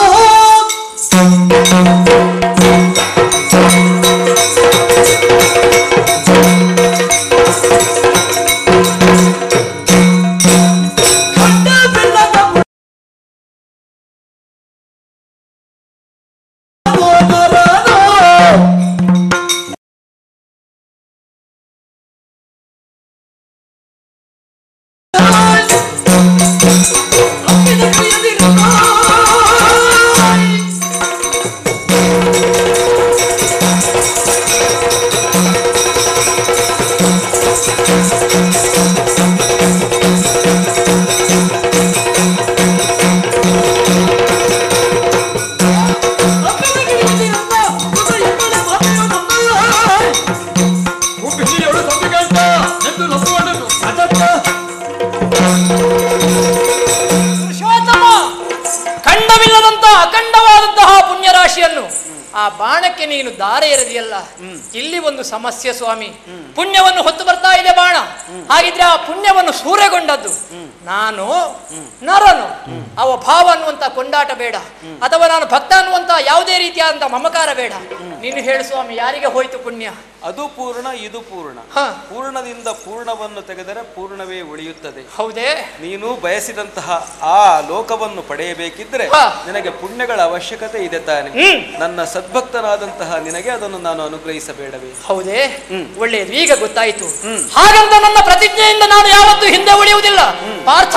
ಆ ಬಾಣಕ್ಕೆ ನೀನು ದಾರೆ ಎರೆದಿಯಲ್ಲ, ಇಲ್ಲಿ ಒಂದು ಸಮಸ್ಯೆ ಸ್ವಾಮಿ. ಪುಣ್ಯವನ್ನು ಹೊತ್ತು ಬರ್ತಾ ಇದೆ ಬಾಣ. ಹಾಗಿದ್ರೆ ಆ ಪುಣ್ಯವನ್ನು ಸೂರೆಗೊಂಡದ್ದು ನಾನು ನರನು, ಅವ ಭಾವ ಅನ್ನುವಂತ ಕೊಂಡಾಟ ಬೇಡ, ಅಥವಾ ನಾನು ಭಕ್ತ ಅನ್ನುವಂತ ಯಾವುದೇ ರೀತಿಯಾದಂತ ಮಮಕಾರ ಬೇಡ. ನೀನು ಹೇಳು ಸ್ವಾಮಿ, ಯಾರಿಗೆ ಹೋಯ್ತು ಪುಣ್ಯ? ಅದು ಪೂರ್ಣ, ಇದು ಪೂರ್ಣ. ಪೂರ್ಣದಿಂದ ಪೂರ್ಣವನ್ನು ತೆಗೆದರೆ ಪೂರ್ಣವೇ ಉಳಿಯುತ್ತದೆ. ಹೌದೇ? ನೀನು ಬಯಸಿದಂತಹ ಆ ಲೋಕವನ್ನು ಪಡೆಯಬೇಕಿದ್ರೆ ನಿನಗೆ ಪುಣ್ಯಗಳ ಅವಶ್ಯಕತೆ ಇದೆ ತಾನೆ. ನನ್ನ ಸದ್ಭಕ್ತನಾದಂತಹ ನಿನಗೆ ಅದನ್ನು ನಾನು ಅನುಗ್ರಹಿಸಬೇಡವೇ? ಹೌದೇ? ಒಳ್ಳೆಯದು, ಈಗ ಗೊತ್ತಾಯಿತು. ಹಾಗಂತ ನನ್ನ ಪ್ರತಿಜ್ಞೆಯಿಂದ ನಾನು ಯಾವತ್ತೂ ಹಿಂದೆ ಉಳಿಯುವುದಿಲ್ಲ ಪಾರ್ಥ.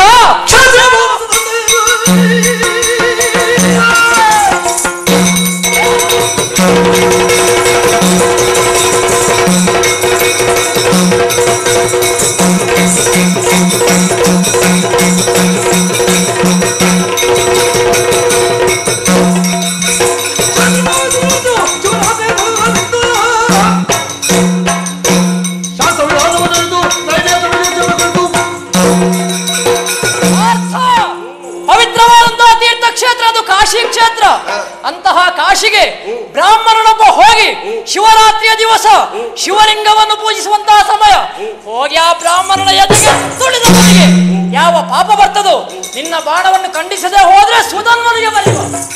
ಕಾಶಿ ಕ್ಷೇತ್ರ, ಅಂತಹ ಕಾಶಿಗೆ ಬ್ರಾಹ್ಮಣನೊಬ್ಬ ಹೋಗಿ ಶಿವರಾತ್ರಿಯ ದಿವಸ ಶಿವಲಿಂಗವನ್ನು ಪೂಜಿಸುವಂತಹ ಸಮಯ ಹೋಗಿ ಆ ಬ್ರಾಹ್ಮಣನ ಎದೆಗೆ ತುಳಿದ ಮನೆಗೆ ಯಾವ ಪಾಪ ಬರ್ತದೋ, ನಿನ್ನ ಬಾಣವನ್ನು ಖಂಡಿಸದೆ ಹೋದ್ರೆ ಸುಧನ್ವನಿಗೆ ಬರೆಯುವ.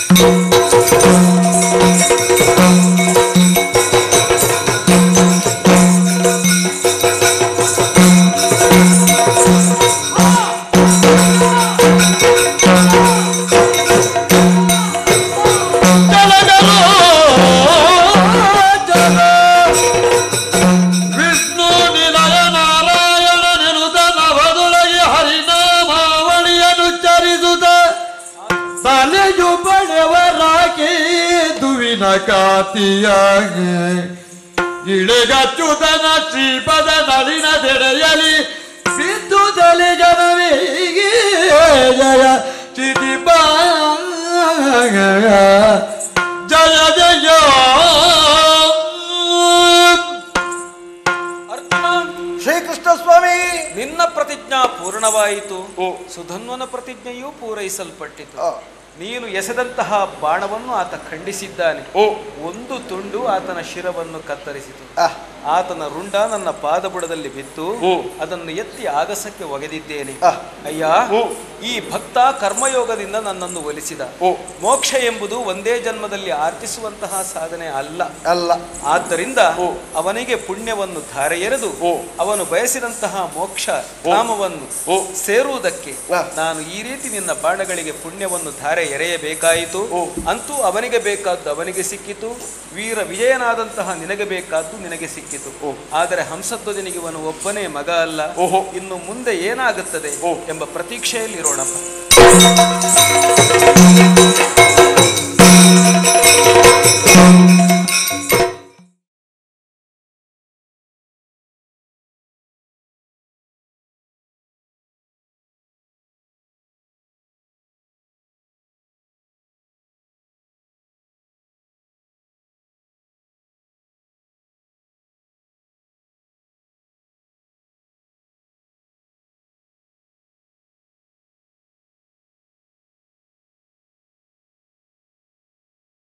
ಕಾತಿಯಾಗಿ ಇಳೆಗಚ್ಚುತನ ಶ್ರೀಪದ ನಳಿನ ತೆರೆಯಲಿ ಬಿದ್ದುದಲಿ ಜನವಿಗೆ ಜಯ ಚಿದಿಪ ಜಯ ಜಯ. ಶ್ರೀಕೃಷ್ಣ ಸ್ವಾಮಿ, ನಿನ್ನ ಪ್ರತಿಜ್ಞಾ ಪೂರ್ಣವಾಯಿತು. ಸುಧನ್ವನ ಪ್ರತಿಜ್ಞೆಯೂ ಪೂರೈಸಲ್ಪಟ್ಟಿತು. ನೀನು ಎಸೆದಂತಹ ಬಾಣವನ್ನು ಆತ ಖಂಡಿಸಿದ್ದಾನೆ. ಒಂದು ತುಂಡು ಆತನ ಶಿರವನ್ನು ಕತ್ತರಿಸಿತು. ಆತನ ರುಂಡ ನನ್ನ ಪಾದಬುಡದಲ್ಲಿ ಬಿತ್ತು. ಅದನ್ನು ಎತ್ತಿ ಆಗಸಕ್ಕೆ ಒಗೆದಿದ್ದೇನೆ. ಅಯ್ಯ, ಈ ಭಕ್ತ ಕರ್ಮಯೋಗದಿಂದ ನನ್ನನ್ನು ಒಲಿಸಿದ. ಮೋಕ್ಷ ಎಂಬುದು ಒಂದೇ ಜನ್ಮದಲ್ಲಿ ಆರ್ಜಿಸುವಂತಹ ಸಾಧನೆ ಅಲ್ಲ. ಆದ್ದರಿಂದ ಅವನಿಗೆ ಪುಣ್ಯವನ್ನು ಧಾರೆ ಎರೆದು ಅವನು ಬಯಸಿದಂತಹ ಮೋಕ್ಷ ಧಾಮವನ್ನು ಸೇರುವುದಕ್ಕೆ ನಾನು ಈ ರೀತಿ ನಿನ್ನ ಬಾಣಗಳಿಗೆ ಪುಣ್ಯವನ್ನು ಧಾರೆ ಎರೆಯಬೇಕಾಯಿತು. ಅಂತೂ ಅವನಿಗೆ ಬೇಕಾದ್ದು ಅವನಿಗೆ ಸಿಕ್ಕಿತು, ವೀರ ವಿಜಯನಾದಂತಹ ನಿನಗೆ ಬೇಕಾದ್ದು ನಿನಗೆ ಸಿಕ್ಕಿತು. ಆದರೆ ಹಂಸಧ್ವಜನಿಗೆ ಇವನು ಒಬ್ಬನೇ ಮಗ ಅಲ್ಲ. ಇನ್ನು ಮುಂದೆ ಏನಾಗುತ್ತದೆ ಎಂಬ ಪ್ರತೀಕ್ಷೆಯಲ್ಲಿರೋಣಪ್ಪ.